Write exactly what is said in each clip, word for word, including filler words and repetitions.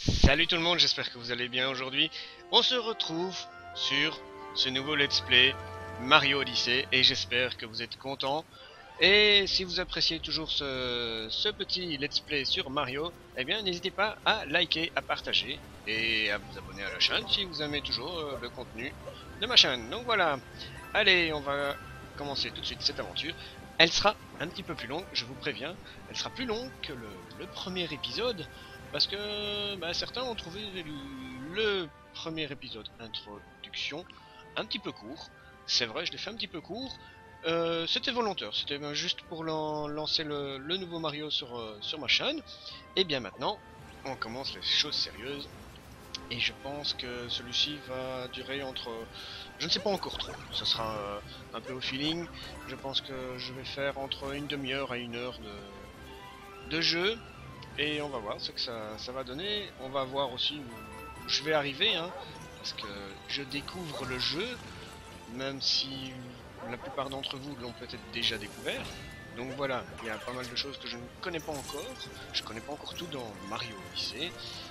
Salut tout le monde, j'espère que vous allez bien aujourd'hui. On se retrouve sur ce nouveau let's play Mario Odyssey et j'espère que vous êtes contents. Et si vous appréciez toujours ce, ce petit let's play sur Mario, eh bien n'hésitez pas à liker, à partager et à vous abonner à la chaîne si vous aimez toujours euh, le contenu de ma chaîne. Donc voilà, allez, on va commencer tout de suite cette aventure. Elle sera un petit peu plus longue, je vous préviens. Elle sera plus longue que le, le premier épisode. Parce que bah, certains ont trouvé le premier épisode introduction un petit peu court. C'est vrai, je l'ai fait un petit peu court. Euh, c'était volontaire, c'était ben, juste pour lan lancer le, le nouveau Mario sur, euh, sur ma chaîne. Et bien maintenant, on commence les choses sérieuses. Et je pense que celui-ci va durer entre... Je ne sais pas encore trop. Ce sera euh, un peu au feeling. Je pense que je vais faire entre une demi-heure à une heure de, de jeu. Et on va voir ce que ça, ça va donner. On va voir aussi où je vais arriver, hein, parce que je découvre le jeu, même si la plupart d'entre vous l'ont peut-être déjà découvert. Donc voilà, il y a pas mal de choses que je ne connais pas encore. Je connais pas encore tout dans Mario Odyssey.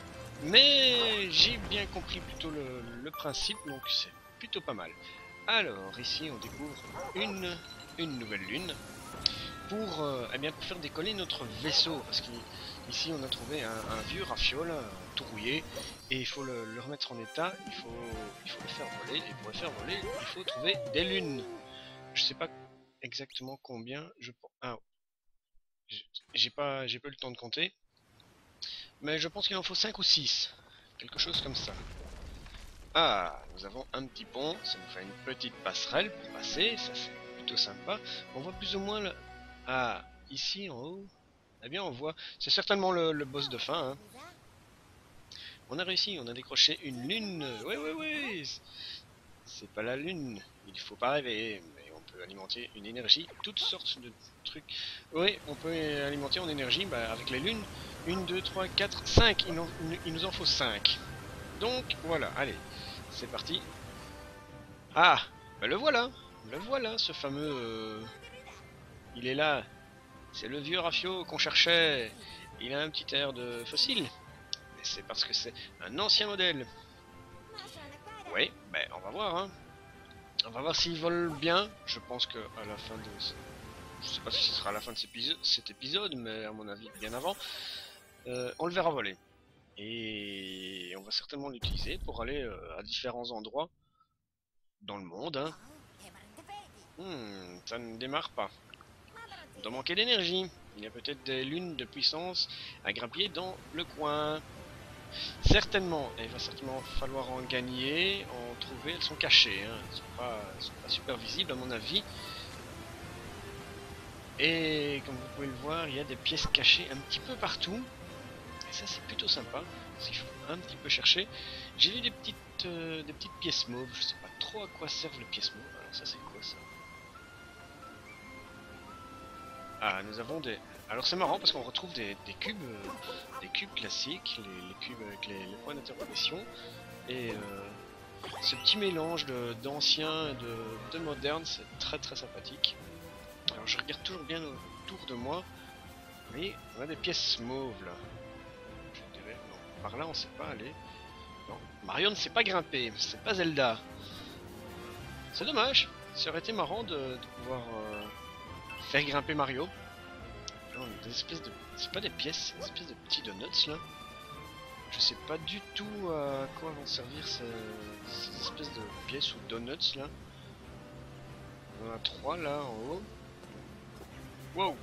Mais j'ai bien compris plutôt le, le principe, donc c'est plutôt pas mal. Alors, ici on découvre une, une nouvelle lune pour, euh, eh bien, pour faire décoller notre vaisseau, parce qu'ici on a trouvé un, un vieux rafiole, un tout rouillé, et il faut le, le remettre en état, il faut, il faut le faire voler, et pour le faire voler, il faut trouver des lunes. Je sais pas exactement combien, je ah, j'ai pas, j'ai pas eu le temps de compter, mais je pense qu'il en faut cinq ou six, quelque chose comme ça. Ah, nous avons un petit pont, ça nous fait une petite passerelle pour passer, ça c'est plutôt sympa. On voit plus ou moins le... Ah, ici en haut, eh bien on voit, c'est certainement le, le boss de fin, hein. On a réussi, on a décroché une lune. Oui, oui, oui. C'est pas la lune. Il faut pas rêver. Mais on peut alimenter une énergie. Toutes sortes de trucs. Oui, on peut alimenter en énergie bah, avec les lunes. Une, deux, trois, quatre, cinq. Il, en- il nous en faut cinq. Donc voilà, allez. C'est parti. Ah, bah le voilà. Le voilà, ce fameux... euh, Il est là. C'est le vieux Rafio qu'on cherchait. Il a un petit air de fossile. Mais c'est parce que c'est un ancien modèle. Oui, ben on va voir, hein. On va voir s'il vole bien. Je pense que à la fin de... Je sais pas si ce sera à la fin de cet épisode, cet épisode mais à mon avis bien avant. Euh, on le verra voler. Et on va certainement l'utiliser pour aller euh, à différents endroits dans le monde, hein. Hmm, ça ne démarre pas. On doit manquer d'énergie. Il y a peut-être des lunes de puissance à grappiller dans le coin. Certainement, il va certainement falloir en gagner, en trouver. Elles sont cachées, hein. Elles sont pas, elles sont pas super visibles à mon avis. Et comme vous pouvez le voir, il y a des pièces cachées un petit peu partout. Et ça c'est plutôt sympa, parce qu'il faut un petit peu chercher. J'ai vu des petites, euh, des petites pièces mauves, je sais pas trop à quoi servent les pièces mauves. Alors ça c'est quoi ça? Ah, nous avons des... Alors c'est marrant parce qu'on retrouve des, des cubes, euh, des cubes classiques, les, les cubes avec les, les points d'interrogation. Et euh, ce petit mélange d'anciens et de, de modernes, c'est très très sympathique. Alors je regarde toujours bien autour de moi. Oui, on a des pièces mauves là. Je dirais, non, par là on sait pas aller. Non, Mario ne sait pas grimper, c'est pas Zelda. C'est dommage, ça aurait été marrant de, de pouvoir euh, faire grimper Mario. Là, on a des espèces de... C'est pas des pièces, c'est des espèces de petits donuts là. Je sais pas du tout à quoi vont servir ces, ces espèces de pièces ou donuts là. On en a trois là en haut. Wow!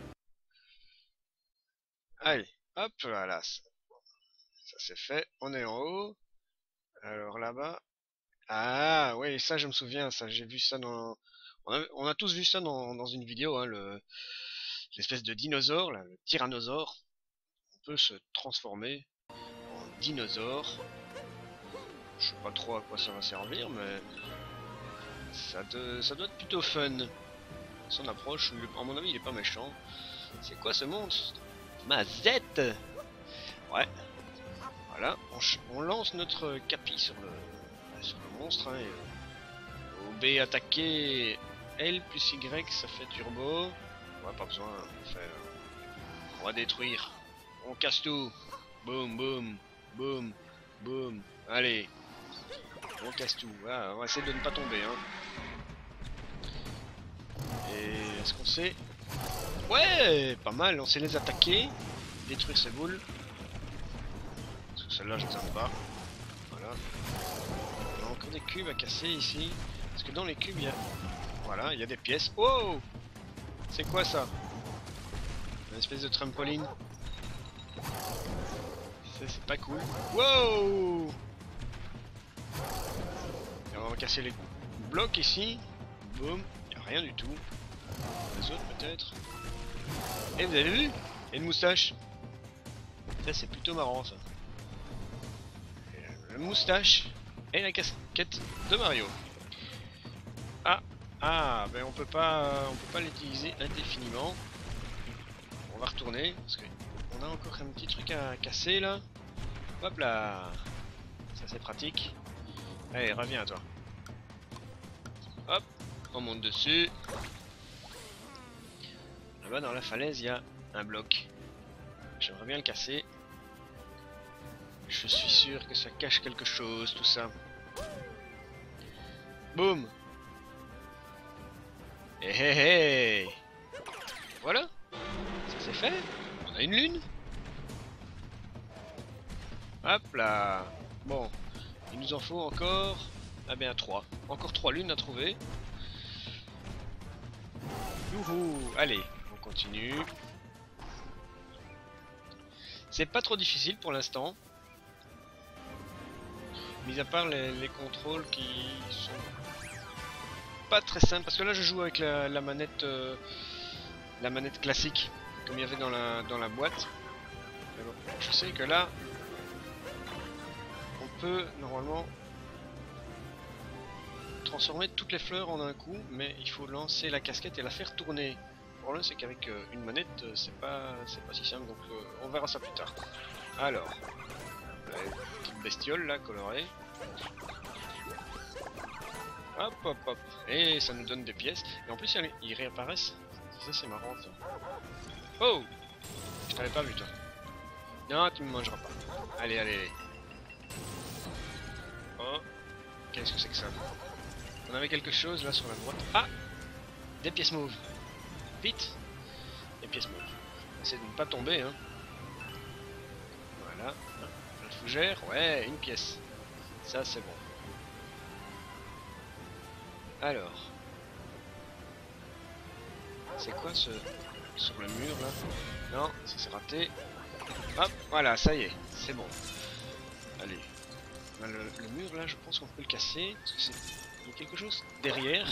Allez, hop, voilà, ça, ça c'est fait. On est en haut. Alors là-bas. Ah, ouais, ça je me souviens, ça j'ai vu ça dans... On a, on a tous vu ça dans, dans une vidéo, hein, le, l'espèce de dinosaure, là, le tyrannosaure. On peut se transformer en dinosaure. Je sais pas trop à quoi ça va servir, mais ça, te, ça doit être plutôt fun. Son approche, il est- à mon avis, il est pas méchant. C'est quoi ce monstre? Mazette! Ouais, voilà, on, ch- on lance notre capi sur le, sur le monstre, hein, et, euh, au B attaquer, L plus Y ça fait turbo. Ouais, pas besoin, on fait, euh, on va détruire. On casse tout. Boum boum. Boum, boum. Allez, on casse tout. Ah, on va essayer de ne pas tomber. Hein. Et est-ce qu'on sait... Ouais, pas mal. On sait les attaquer, détruire ces boules. Parce que celles-là, je les aime pas. Voilà. On a encore des cubes à casser ici. Parce que dans les cubes, il y a... Voilà, il y a des pièces. Oh! C'est quoi ça? Une espèce de trampoline. C'est pas cool. Wow! Et on va casser les blocs ici. Boum. Il n'y a rien du tout. Les autres peut-être. Et vous avez vu? Il y a une moustache. Ça c'est plutôt marrant ça. La moustache et la casquette de Mario. Ah, ah, ben on peut pas, on peut pas l'utiliser indéfiniment. On va retourner parce que on a encore un petit truc à casser là. Hop là, ça c'est pratique. Allez, reviens toi. Hop, on monte dessus. Là-bas dans la falaise, il y a un bloc. J'aimerais bien le casser. Je suis sûr que ça cache quelque chose, tout ça. Boum. Hé hé hé. Voilà. Ça c'est fait. On a une lune. Hop là. Bon. Il nous en faut encore... Ah bien trois. Encore trois lunes à trouver. Youhou. Allez, on continue. C'est pas trop difficile pour l'instant. Mis à part les, les contrôles qui sont pas très simples. Parce que là je joue avec la, la manette euh, la manette classique. Comme il y avait dans la, dans la boîte. Mais bon, je sais que là on peut normalement transformer toutes les fleurs en un coup. Mais il faut lancer la casquette et la faire tourner. Le problème c'est qu'avec euh, une manette c'est pas, c'est pas si simple. Donc euh, on verra ça plus tard. Alors... petite bestiole là colorée. Hop hop hop. Et ça nous donne des pièces. Et en plus ils réapparaissent. Ça c'est marrant ça. Oh! Je t'avais pas vu toi. Non, tu me mangeras pas. Allez allez allez. Oh. Qu'est-ce que c'est que ça? On avait quelque chose là sur la droite. Ah! Des pièces mauves. Vite! Des pièces mauves. Essaye de ne pas tomber hein. Voilà. Fougère, ouais, une pièce. Ça, c'est bon. Alors. C'est quoi ce... sur le mur, là? Non, ça s'est raté. Hop, voilà, ça y est, c'est bon. Allez. Le, le mur, là, je pense qu'on peut le casser. Parce que c'est... il y a quelque chose derrière.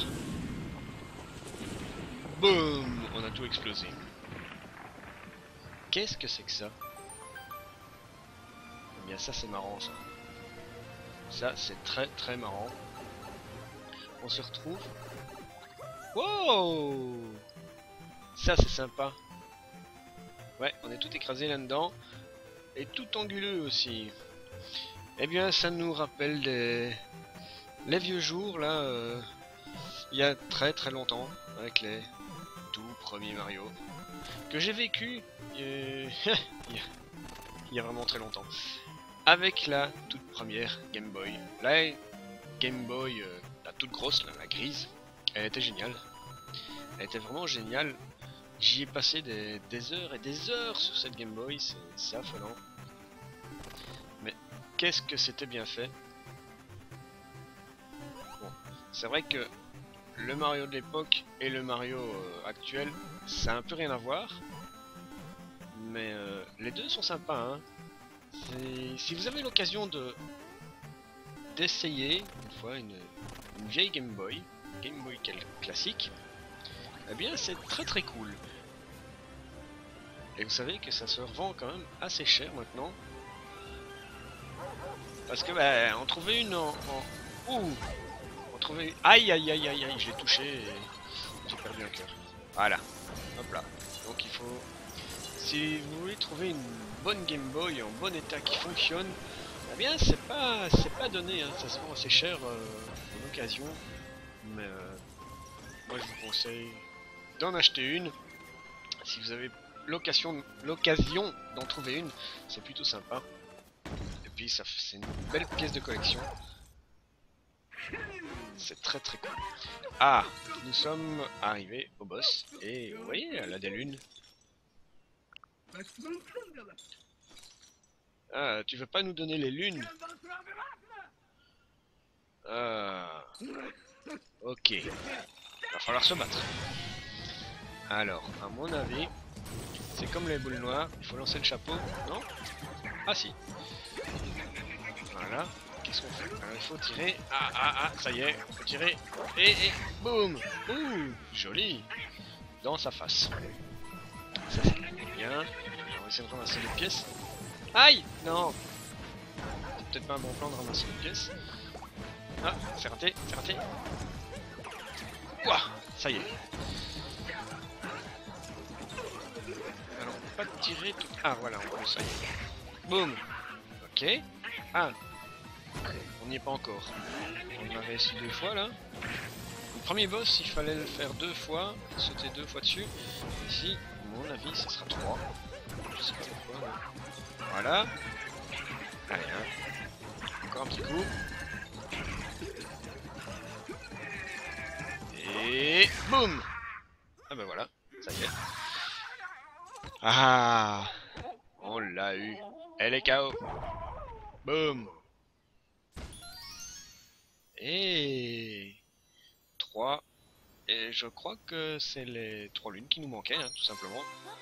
Boum! On a tout explosé. Qu'est-ce que c'est que ça? Bien ça c'est marrant ça. Ça c'est très très marrant. On se retrouve. Wow! Ça c'est sympa. Ouais, on est tout écrasé là-dedans. Et tout anguleux aussi. Eh bien ça nous rappelle des... les vieux jours là. Euh... Il y a très très longtemps. Avec les tout premiers Mario. Que j'ai vécu. Euh... il y a vraiment très longtemps. Avec la toute première Game Boy. La Game Boy, euh, la toute grosse, la, la grise, elle était géniale. Elle était vraiment géniale. J'y ai passé des, des heures et des heures sur cette Game Boy, c'est affolant. Mais qu'est-ce que c'était bien fait. Bon, c'est vrai que le Mario de l'époque et le Mario euh, actuel, ça a un peu rien à voir. Mais euh, les deux sont sympas, hein. Si vous avez l'occasion de d'essayer une fois une, une vieille Game Boy, Game Boy classique, eh bien c'est très très cool. Et vous savez que ça se revend quand même assez cher maintenant. Parce que bah, on trouvait une en... en... Ouh, on trouvait... Aïe aïe aïe aïe aïe, je l'ai touché et j'ai perdu un cœur. Voilà, hop là. Donc il faut... Si vous voulez trouver une bonne Game Boy en bon état qui fonctionne, eh bien c'est pas c'est pas donné, hein. Ça se vend assez cher euh, en occasion, mais euh, moi je vous conseille d'en acheter une. Si vous avez l'occasion l'occasion d'en trouver une, c'est plutôt sympa. Et puis ça c'est une belle pièce de collection. C'est très très cool. Ah, nous sommes arrivés au boss et vous voyez, elle a des lunes. Ah, tu veux pas nous donner les lunes? Ah, ok. Il va falloir se battre. Alors, à mon avis, c'est comme les boules noires, il faut lancer le chapeau, non? Ah si. Voilà. Qu'est-ce qu'on fait? Alors il faut tirer. Ah ah ah, ça y est, il faut tirer. Et et boum. Ouh, joli. Dans sa face. Ça c'est bien. On va essayer de ramasser les pièces. Aïe! Non! C'est peut-être pas un bon plan de ramasser les pièces. Ah, c'est raté, c'est raté. Ouah, ça y est. Alors on peut pas tirer tout. Ah voilà, on peut, ça y est. Boum. Ok. Ah. On n'y est pas encore. On avait essayé deux fois là. Le premier boss, il fallait le faire deux fois, sauter deux fois dessus. Ici, à mon avis, ce sera trois. Je sais pas pourquoi. Mais... voilà. Allez, hein. Encore un petit coup. Et boum. Ah ben voilà, ça y est. Ah, on l'a eu. Elle est K O. Boum. Et trois. Et je crois que c'est les trois lunes qui nous manquaient, hein, tout simplement.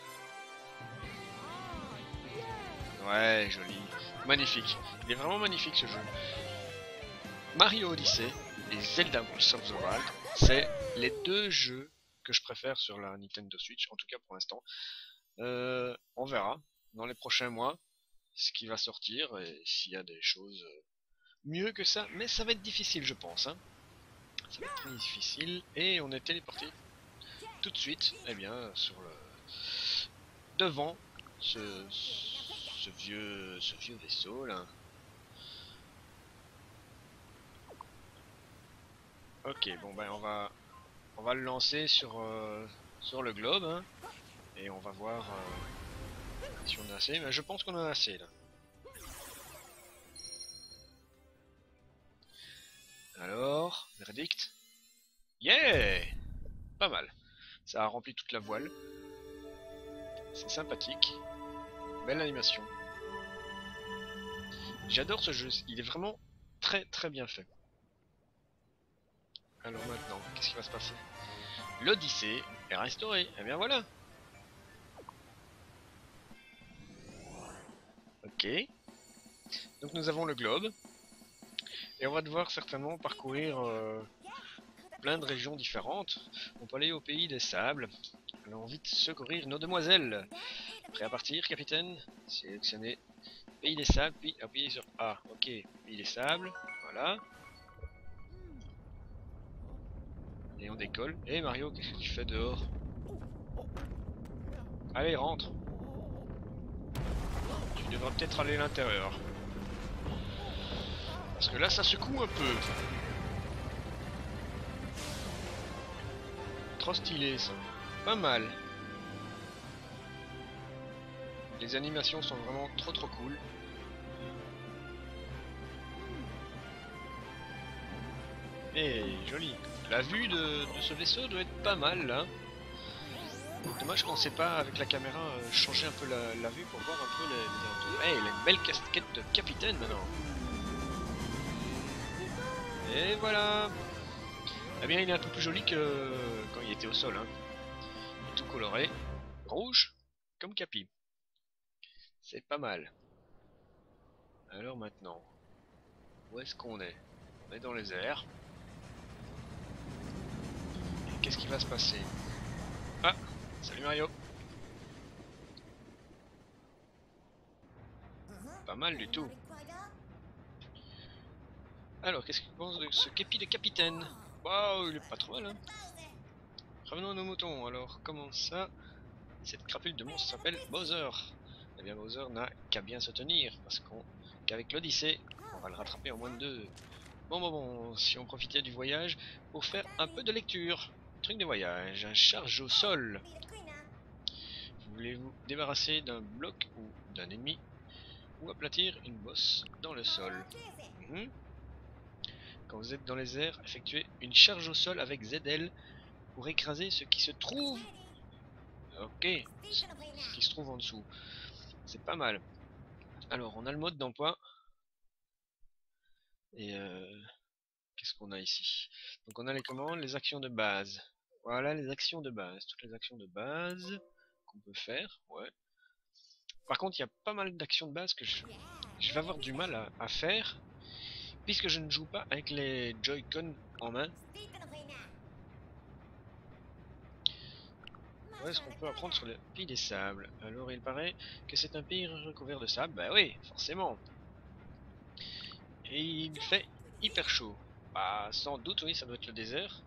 Ouais, joli. Magnifique. Il est vraiment magnifique ce jeu. Mario Odyssey et Zelda Breath of the Wild, c'est les deux jeux que je préfère sur la Nintendo Switch, en tout cas pour l'instant. Euh, on verra dans les prochains mois ce qui va sortir et s'il y a des choses mieux que ça, mais ça va être difficile je pense. Hein. Ça va être très difficile et on est téléporté tout de suite, eh bien, sur le devant ce, ce vieux, ce vieux vaisseau là. Ok, bon ben on va, on va le lancer sur, euh, sur le globe hein, et on va voir euh, si on a assez. Mais je pense qu'on en a assez là. Alors, verdict. Yeah! Pas mal. Ça a rempli toute la voile. C'est sympathique. Belle animation. J'adore ce jeu. Il est vraiment très très bien fait. Alors maintenant, qu'est-ce qui va se passer? L'Odyssée est restaurée. Et bien voilà. Ok. Donc nous avons le globe. Et on va devoir certainement parcourir euh, plein de régions différentes. On peut aller au pays des sables. Allons vite secourir nos demoiselles. Prêt à partir, capitaine? Sélectionnez pays des sables, puis appuyez sur A. Ok, pays des sables. Voilà. Et on décolle. Et Mario, qu'est-ce que tu fais dehors? Allez, rentre. Tu devrais peut-être aller à l'intérieur. Parce que là, ça secoue un peu. Trop stylé, ça. Pas mal. Les animations sont vraiment trop trop cool. Et joli. La vue de, de ce vaisseau doit être pas mal, là. Dommage qu'on sait pas, avec la caméra, euh, changer un peu la, la vue pour voir un peu les... les... Hey, il a une belle casquette de capitaine, maintenant. Et voilà. Eh bien, il est un peu plus joli que quand il était au sol. Hein. Il est tout coloré. Rouge, comme Capi. C'est pas mal. Alors maintenant, où est-ce qu'on est? On est dans les airs. Et qu'est-ce qui va se passer? Ah, salut Mario. Pas mal du tout. Alors, qu'est-ce qu'il pense de ce képi de capitaine? Waouh, il est pas trop mal, hein. Revenons à nos moutons. Alors, comment ça? Cette crapule de monstre s'appelle Bowser. Eh bien, Bowser n'a qu'à bien se tenir, parce qu'on qu'avec l'Odyssée, on va le rattraper en moins de deux. Bon, bon, bon, si on profitait du voyage pour faire un peu de lecture. Truc de voyage, un charge au sol. Voulez-vous débarrasser d'un bloc ou d'un ennemi? ou aplatir une bosse dans le sol. Mmh. Quand vous êtes dans les airs, effectuez une charge au sol avec Z L pour écraser ce qui se trouve. Ok, ce qui se trouve en dessous. C'est pas mal. Alors, on a le mode d'emploi. Et euh, qu'est-ce qu'on a ici? Donc, on a les commandes, les actions de base. Voilà les actions de base. Toutes les actions de base qu'on peut faire. Ouais. Par contre, il y a pas mal d'actions de base que je, je vais avoir du mal à, à faire. Puisque je ne joue pas avec les Joy-Con en main. Ouais, ce qu'on peut apprendre sur le pays des sables. Alors il paraît que c'est un pays recouvert de sable. Bah oui, forcément. Et il fait hyper chaud. Bah sans doute, oui, ça doit être le désert.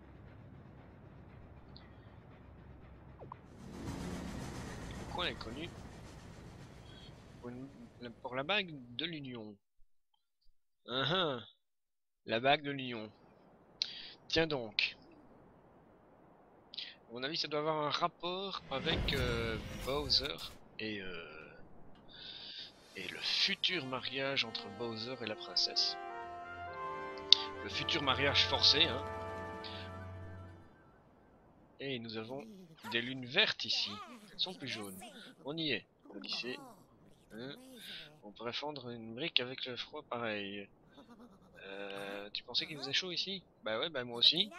Le coin est connu pour, une- pour la bague de l'Union. Uh -huh, la bague de l'Union. Tiens donc. À mon avis, ça doit avoir un rapport avec euh, Bowser et, euh, et le futur mariage entre Bowser et la princesse. Le futur mariage forcé, hein. Et nous avons des lunes vertes ici. Elles sont plus jaunes. On y est. L'Odyssée. Hein, on pourrait fondre une brique avec le froid pareil. Euh, tu pensais qu'il faisait chaud ici? Bah ouais, bah moi aussi.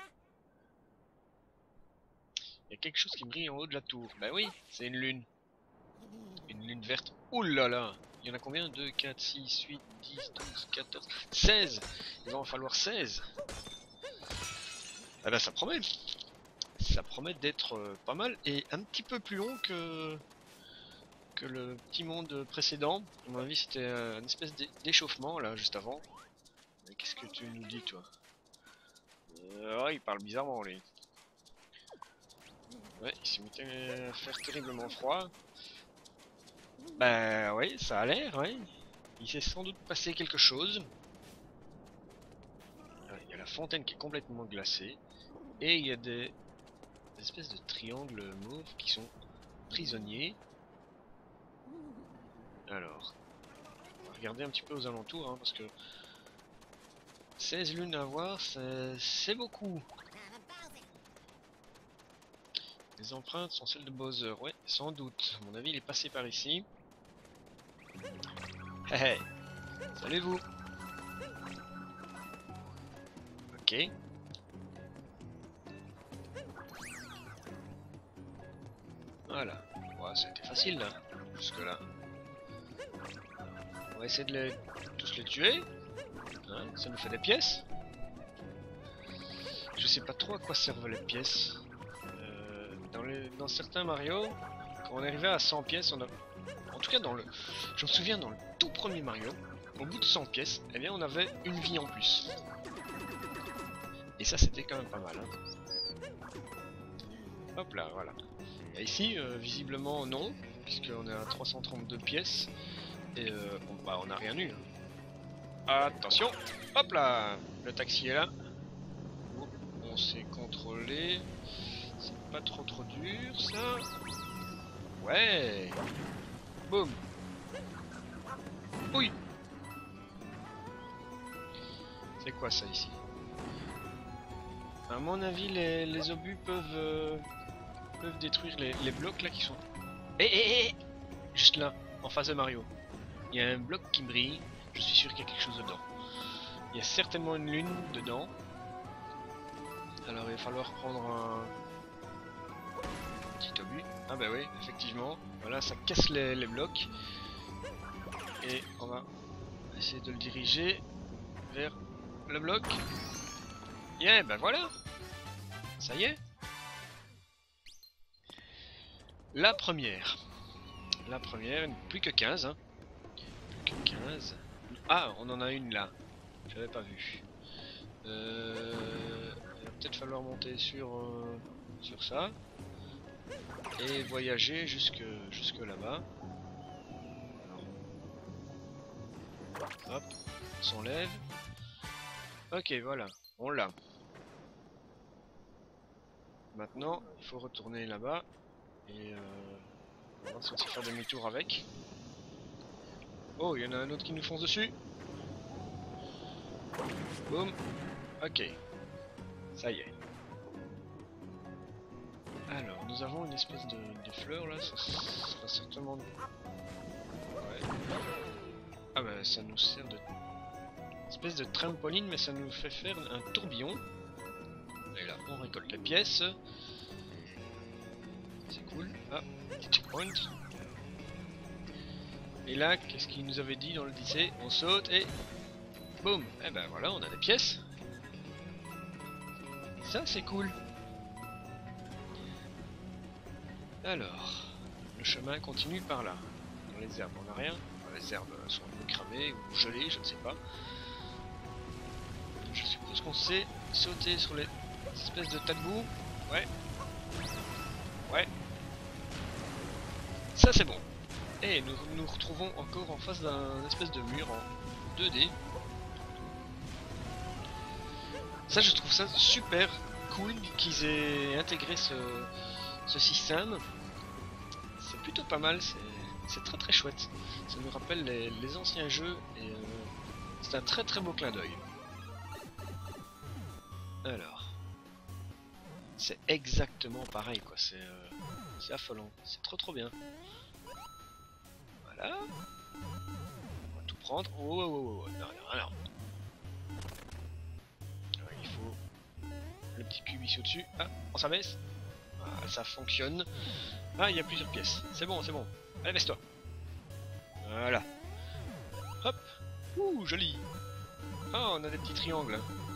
Il y a quelque chose qui brille en haut de la tour. Bah oui, c'est une lune. Une lune verte. Ouh là là! Il y en a combien? Deux, quatre, six, huit, dix, douze, quatorze, seize! Il va en falloir seize! Ah bah ça promet! Ça promet d'être euh, pas mal et un petit peu plus long que, que le petit monde précédent. À mon avis, c'était euh, une espèce d'échauffement là, juste avant. Mais qu'est-ce que tu nous dis, toi? euh, Ouais, il parle bizarrement, lui. Ouais, il s'est mis à faire terriblement froid. Bah oui, ça a l'air, ouais. Il s'est sans doute passé quelque chose. Il y a la fontaine qui est complètement glacée. Et il y a des, des espèces de triangles mauves qui sont prisonniers. Alors, on va regarder un petit peu aux alentours, hein, parce que seize lunes à voir, c'est beaucoup. Les empreintes sont celles de Bowser, ouais, sans doute. À mon avis, il est passé par ici. Hé hé, salut vous. Ok. Voilà. Ouais, c'était facile là, jusque là. On va essayer de les... tous les tuer. Hein, ça nous fait des pièces. Je sais pas trop à quoi servent les pièces. Euh, dans, les... dans certains Mario, quand on arrivait à cent pièces, on a... En tout cas dans le... Je me souviens dans le tout premier Mario, au bout de cent pièces, eh bien on avait une vie en plus. Et ça c'était quand même pas mal. Hein. Hop là, voilà. Et ici, euh, visiblement non, puisqu'on est à trois cent trente-deux pièces. Et euh, on, bah, on a rien eu. Hein. Attention, hop là, le taxi est là. On s'est contrôlé. C'est pas trop trop dur ça. Ouais. Boum. Oui. C'est quoi ça ici? À mon avis, les, les obus peuvent euh, peuvent détruire les, les blocs là qui sont. Eh eh eh. Juste là, en face de Mario. Il y a un bloc qui brille. Je suis sûr qu'il y a quelque chose dedans. Il y a certainement une lune dedans. Alors il va falloir prendre un petit obus. Ah bah oui, effectivement. Voilà, ça casse les, les blocs. Et on va essayer de le diriger vers le bloc. Yeah, bah voilà. Ça y est. La première. La première, plus que quinze. Hein. Plus que quinze. Ah, on en a une là. J'avais pas vu. Euh, il va peut-être falloir monter sur, euh, sur ça. Et voyager jusque, jusque là-bas. Hop, on s'enlève. Ok, voilà, on l'a. Maintenant, il faut retourner là-bas. Et euh, on va voir si on sait faire demi-tour avec. Oh, il y en a un autre qui nous fonce dessus. Boum. Ok. Ça y est. Alors, nous avons une espèce de, de fleur là. Ça sera certainement... Ouais. Ah bah ça nous sert de... espèce de trampoline, mais ça nous fait faire un tourbillon. Et là, on récolte les pièces. C'est cool. Ah, petit checkpoint. Et là, qu'est-ce qu'il nous avait dit dans le lycée? On saute et... boum. Et ben voilà, on a des pièces. Ça, c'est cool. Alors, le chemin continue par là. Dans les herbes, on n'a rien. Les herbes sont un peu cramées ou gelées, je ne sais pas. Je suppose qu'on sait sauter sur les espèces de tas de boue. Ouais. Ouais. Ça c'est bon. Et nous nous retrouvons encore en face d'un espèce de mur en deux D. Ça je trouve ça super cool qu'ils aient intégré ce, ce système. C'est plutôt pas mal, c'est très très chouette. Ça nous rappelle les, les anciens jeux et euh, c'est un très très beau clin d'œil. Alors, c'est exactement pareil quoi, c'est euh, affolant, c'est trop trop bien. Voilà, on va tout prendre. Oh, oh, oh, oh. Non, non, non. Alors, il faut le petit cube ici au-dessus. Ah, on s'abaisse. Ah, ça fonctionne. Ah, il y a plusieurs pièces. C'est bon, c'est bon. Allez, baisse-toi. Voilà. Hop. Ouh, joli. Ah, on a des petits triangles.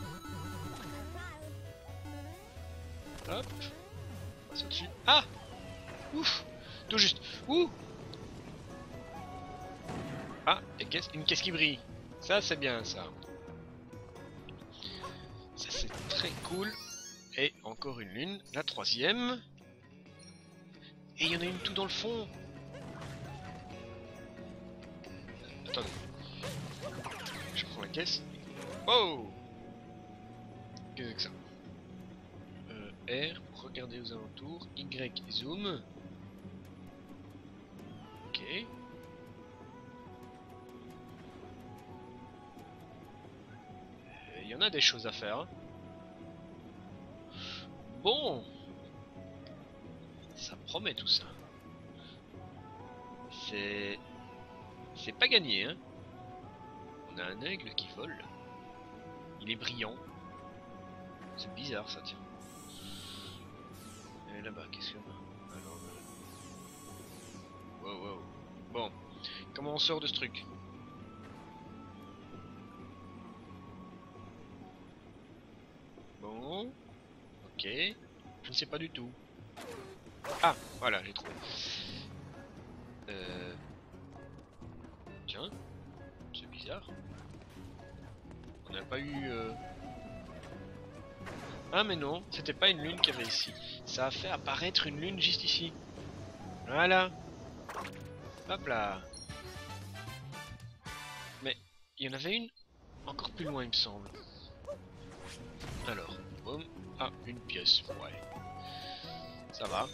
Hop. On passe au-dessus. Ah. Ouf. Tout juste. Ouh. Ah, et qu'est-ce une caisse qui brille. Ça, c'est bien, ça. Ça, c'est très cool. Et encore une lune. La troisième. Et il y en a une tout dans le fond. Attendez. Je prends la caisse. Oh! Qu'est-ce que c'est que ça? euh, R pour regarder aux alentours. Y zoom. Ok. Il y en a des choses à faire. Hein. Bon. Ça promet tout ça. C'est... C'est pas gagné, hein. On a un aigle qui vole. Il est brillant. C'est bizarre ça, tiens. Et là-bas, qu'est-ce qu'on a? Alors, wow, wow. Bon, comment on sort de ce truc? Bon, ok. Je ne sais pas du tout. Ah, voilà, j'ai trouvé. Euh... Tiens, c'est bizarre. On n'a pas eu... Euh... Ah mais non, c'était pas une lune qu'il y avait ici. Ça a fait apparaître une lune juste ici. Voilà. Hop là. Mais il y en avait une encore plus loin il me semble. Alors, boum. Ah, une pièce, ouais. Ça va.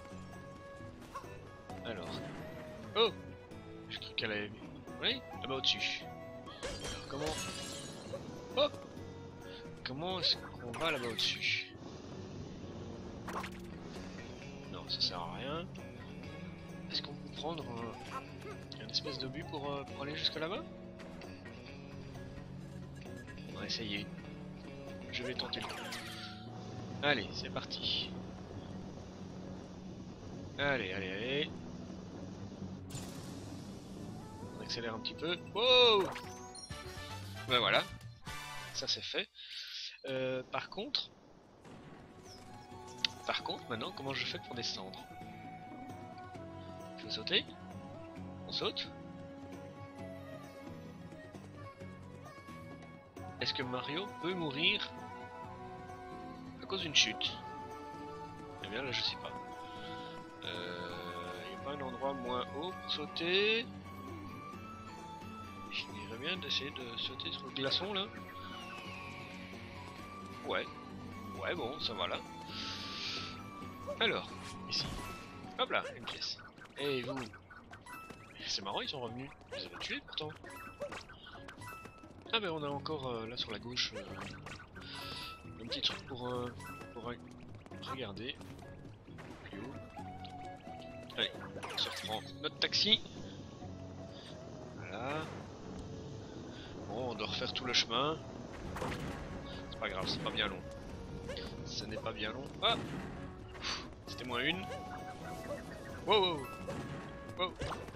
Alors. Oh! J'ai cru qu'elle avait... Oui, là-bas au-dessus. Alors comment... Oh! Comment est-ce qu'on va là-bas au-dessus? Non, ça sert à rien. Est-ce qu'on peut prendre un, un espèce d'obus pour, euh, pour aller jusque là-bas? On va essayer. Je vais tenter le coup. Allez, c'est parti. Allez, allez, allez. On accélère un petit peu. Wow! Ben voilà. Ça c'est fait. Euh, par contre... Par contre, maintenant, comment je fais pour descendre? Il faut sauter? On saute? Est-ce que Mario peut mourir à cause d'une chute? Eh bien là je sais pas. Il euh, n'y a pas un endroit moins haut pour sauter? Je dirais bien d'essayer de sauter sur le glaçon là. Ouais. Ouais bon, ça va là. Alors, ici. Hop là, une pièce. Et vous? C'est marrant, ils sont revenus. Ils les avaient tués pourtant. Ah, mais on a encore euh, là sur la gauche euh, un petit truc pour, euh, pour regarder. Plus haut. Allez, on se reprend notre taxi. Voilà. Bon, on doit refaire tout le chemin. C'est pas grave, c'est pas bien long. Ce n'est pas bien long. Ah, c'était moins une. Wow, wow, wow.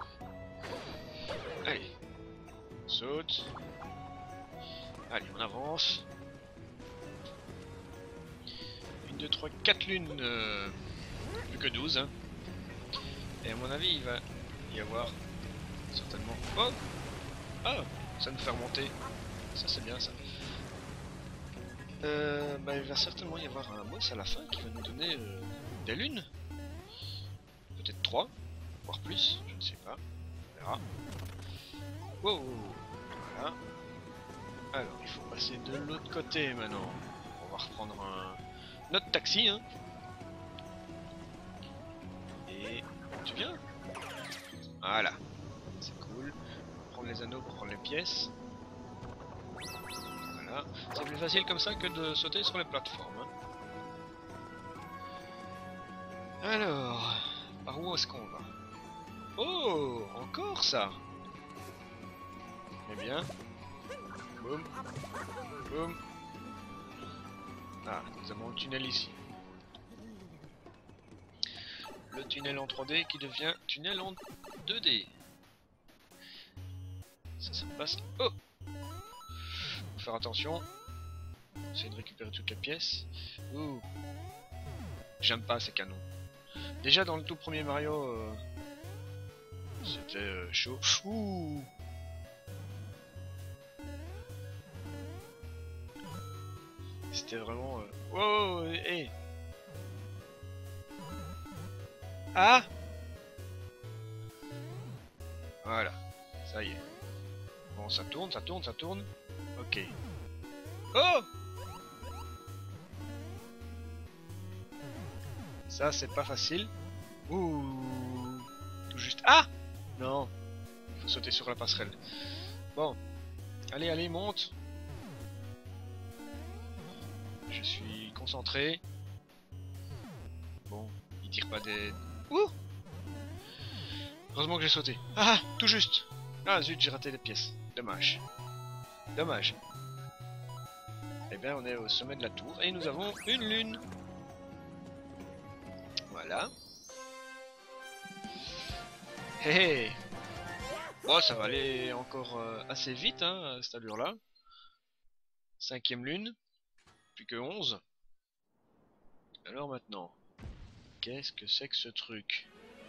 Allez, on saute. Allez, on avance. Une, deux, trois, quatre lunes. Euh, plus que douze. Hein. Et à mon avis, il va y avoir certainement... Oh! Ah! Ça nous fait remonter. Ça, c'est bien, ça. Euh, bah, il va certainement y avoir un boss à la fin qui va nous donner euh, des lunes. Peut-être trois, voire plus, je ne sais pas. On verra. Wow! Voilà. Alors, il faut passer de l'autre côté maintenant. On va reprendre un... notre taxi, hein. Et... tu viens? Voilà. C'est cool. Prendre les anneaux pour prendre les pièces. Voilà. C'est plus facile comme ça que de sauter sur les plateformes. Hein. Alors... par où est-ce qu'on va? Oh! Encore ça! Eh bien... boum! Boum! Ah, nous avons le tunnel ici. Le tunnel en trois D qui devient tunnel en deux D. Ça, ça passe. Oh! Faut faire attention. Essayer de récupérer toutes les pièces. Ouh! J'aime pas ces canons. Déjà dans le tout premier Mario, euh, c'était euh, chaud. Ouh! C'était vraiment. Euh... Wow! Hey! Ah! Voilà, ça y est. Bon, ça tourne, ça tourne, ça tourne. Ok. Oh! Ça, c'est pas facile. Ouh! Tout juste. Ah! Non! Faut sauter sur la passerelle. Bon. Allez, allez, monte! Je suis concentré. Bon, il tire pas des... Ouh! Heureusement que j'ai sauté. Ah! Tout juste! Ah zut, j'ai raté des pièces. Dommage. Dommage. Eh bien, on est au sommet de la tour et nous avons une lune. Voilà. Hé hé! Bon, ça va aller encore euh, assez vite, hein, à cette allure-là. Cinquième lune. Plus que onze. Alors maintenant, qu'est-ce que c'est que ce truc?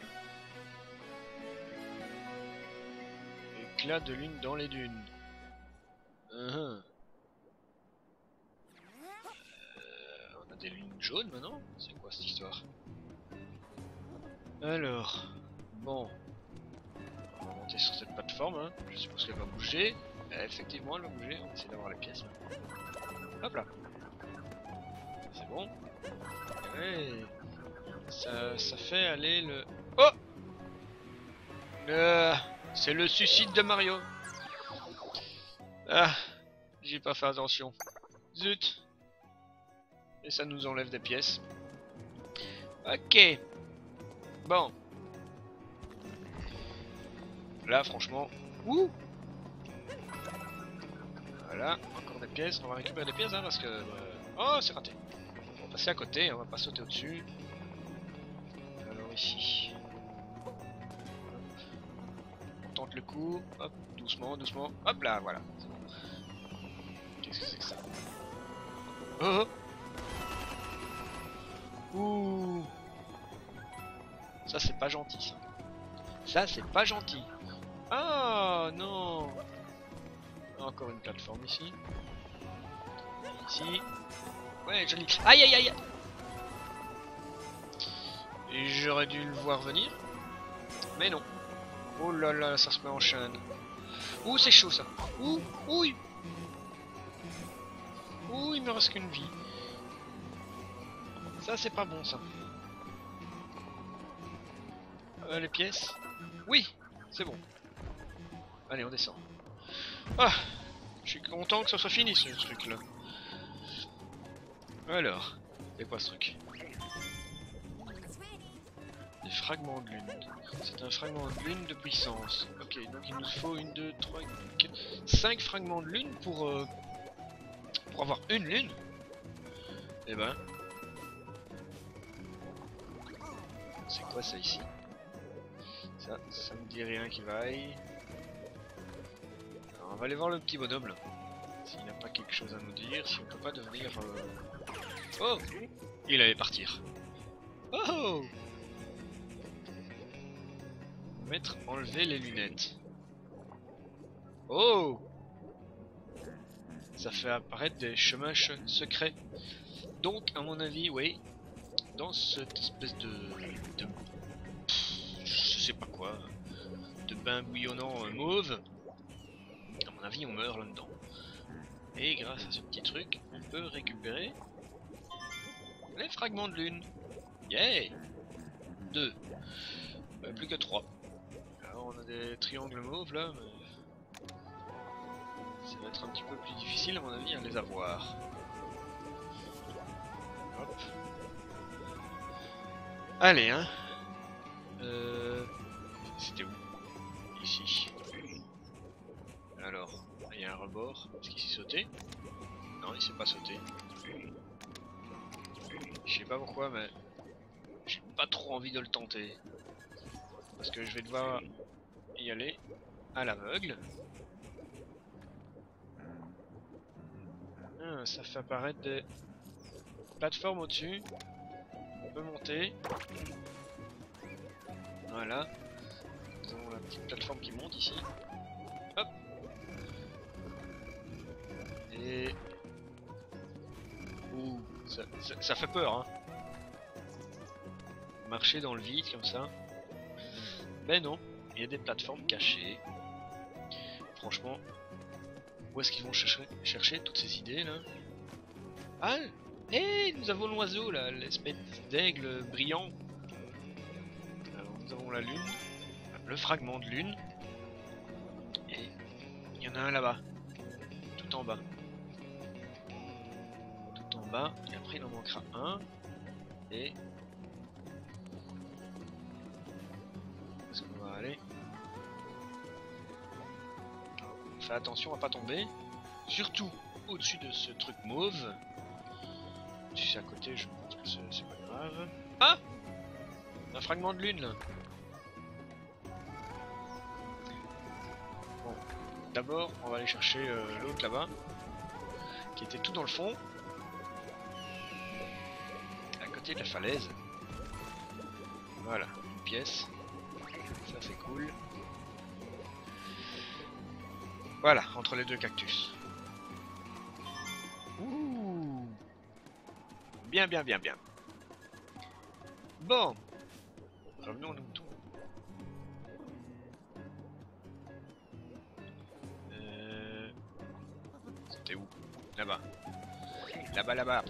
Éclat de lune dans les dunes. Uh-huh. euh, on a des lunes jaunes maintenant? C'est quoi cette histoire? Alors, bon. On va monter sur cette plateforme, hein. Je suppose qu'elle va bouger. Euh, effectivement, elle va bouger. On va essayer d'avoir les pièces. Hop là. C'est bon. Ouais. Ça, ça fait aller le... Oh! Le... C'est le suicide de Mario. Ah, j'ai pas fait attention. Zut. Et ça nous enlève des pièces. Ok. Bon. Là, franchement... Ouh! Voilà, encore des pièces. On va récupérer des pièces, hein, parce que... Euh... Oh, c'est raté. On va passer à côté, on va pas sauter au-dessus. Alors ici... on tente le coup. Hop, doucement, doucement. Hop là, voilà. Qu'est-ce que c'est que ça? Oh! Ouh! Ça, c'est pas gentil, ça. Ça, c'est pas gentil. Ah non! Encore une plateforme ici. Ici. Ouais, joli. Aïe aïe aïe! Et j'aurais dû le voir venir. Mais non. Oh là là, ça se met en chaîne. Ouh, c'est chaud ça. Ouh, ouh. Ouh, il me reste qu'une vie. Ça, c'est pas bon ça. Euh, les pièces. Oui. C'est bon. Allez, on descend. Ah, je suis content que ça soit fini ce truc là. Alors, c'est quoi ce truc? Des fragments de lune. C'est un fragment de lune de puissance. Ok, donc il nous faut une, deux, trois, quatre, cinq fragments de lune pour, euh, pour avoir une lune. Eh ben. C'est quoi ça ici? Ça, ça me dit rien qui vaille. Alors, on va aller voir le petit bonhomme là. S'il n'a pas quelque chose à nous dire, si on peut pas devenir... Euh... Oh! Il allait partir. Oh! Mettre, enlever les lunettes. Oh! Ça fait apparaître des chemins secrets. Donc, à mon avis, oui, dans cette espèce de... de pff, je sais pas quoi, de bain bouillonnant euh, mauve, à mon avis, on meurt là-dedans. Et grâce à ce petit truc, on peut récupérer les fragments de lune. Yeah! Deux. Euh, plus que trois. Alors, on a des triangles mauves là, mais... ça va être un petit peu plus difficile à mon avis à les avoir. Hop. Allez, hein. Euh... C'était où? Ici. Alors, il y a un rebord. Est-ce qu'il s'est sauté? Non, il s'est pas sauté. Je sais pas pourquoi, mais j'ai pas trop envie de le tenter. Parce que je vais devoir y aller à l'aveugle. Ah, ça fait apparaître des plateformes au-dessus. On peut monter. Voilà. Nous avons la petite plateforme qui monte ici. Hop. Et... ouh, ça, ça, ça fait peur, hein. Marcher dans le vide comme ça. Mais non, il y a des plateformes cachées. Franchement, où est-ce qu'ils vont chercher, chercher toutes ces idées là? Ah! Et nous avons l'oiseau là, l'espèce d'aigle brillant. Alors, nous avons la lune, le fragment de lune. Et il y en a un là-bas, tout en bas. Tout en bas, et après il en manquera un. Et... où est-ce qu'on va aller? Fais attention à pas tomber. Surtout au-dessus de ce truc mauve. Si c'est à côté, je pense que c'est pas grave. Ah! Un fragment de lune là. Bon, d'abord on va aller chercher euh, l'autre là-bas, qui était tout dans le fond, à côté de la falaise. Voilà, une pièce. Ça c'est cool. Voilà, entre les deux cactus. Ouh! Bien, bien, bien, bien. Bon. Revenons au mouton. Euh... C'était où? Là-bas. Là-bas, là-bas.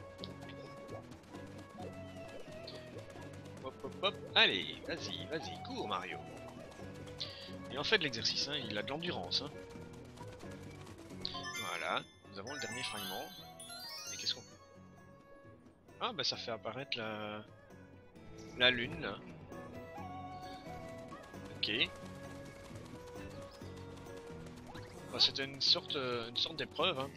Hop, hop, hop. Allez, vas-y, vas-y, cours Mario. Et en fait de l'exercice, hein, il a de l'endurance. Hein. Voilà, nous avons le dernier fragment. Et qu'est-ce qu'on... ah bah ça fait apparaître la... la lune là. Ok. Bah, c'était une sorte, une sorte d'épreuve. Hein.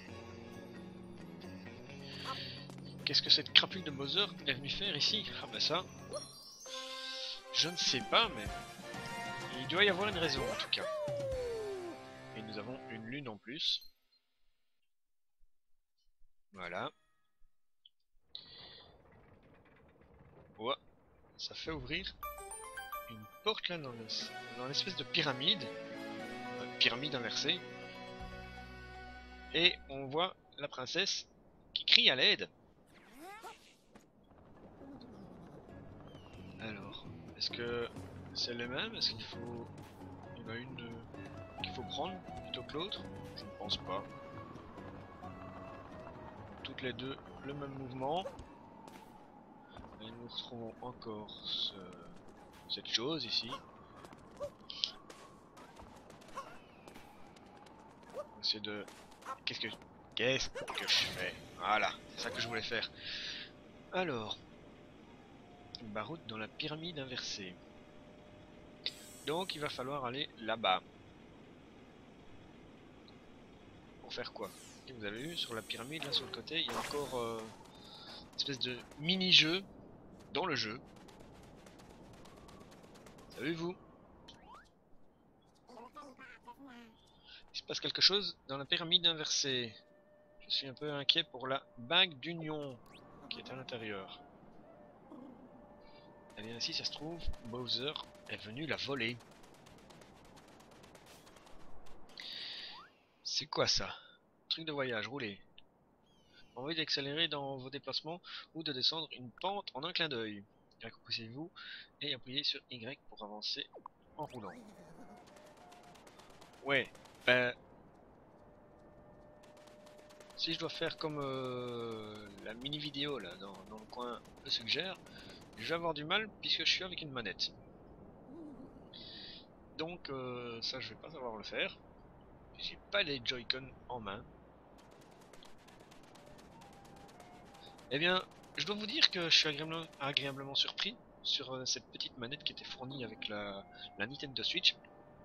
Qu'est-ce que cette crapule de Bowser est venue faire ici? Ah bah ça... je ne sais pas, mais... il doit y avoir une raison en tout cas. Et nous avons une lune en plus. Voilà. Ouais. Ça fait ouvrir une porte là dans l'espèce de pyramide. Euh, pyramide inversée. Et on voit la princesse qui crie à l'aide. Alors, est-ce que c'est les mêmes? Est-ce qu'il faut... il y en a une euh, qu'il faut prendre plutôt que l'autre? Je ne pense pas. Toutes les deux le même mouvement. Et nous retrouvons encore ce... cette chose ici. essayer de... Qu'est-ce que... Qu'est-ce que je fais? Voilà, c'est ça que je voulais faire. Alors... Baroud dans la pyramide inversée. Donc il va falloir aller là-bas. Pour faire quoi? Et vous avez vu sur la pyramide, là sur le côté, il y a encore euh, une espèce de mini-jeu dans le jeu. Savez-vous? Il se passe quelque chose dans la pyramide inversée. Je suis un peu inquiet pour la bague d'union qui est à l'intérieur. Et bien si ça se trouve, Bowser est venu la voler. C'est quoi ça? Truc de voyage, roulez. Envie d'accélérer dans vos déplacements ou de descendre une pente en un clin d'œil. Accroupissez-vous et appuyez sur Y pour avancer en roulant. Ouais, ben... Si je dois faire comme euh, la mini vidéo là dans, dans le coin le suggère, je vais avoir du mal puisque je suis avec une manette. Donc euh, ça je vais pas savoir le faire. J'ai pas les Joy-Con en main. Eh bien, je dois vous dire que je suis agréablement, agréablement surpris sur euh, cette petite manette qui était fournie avec la, la Nintendo Switch.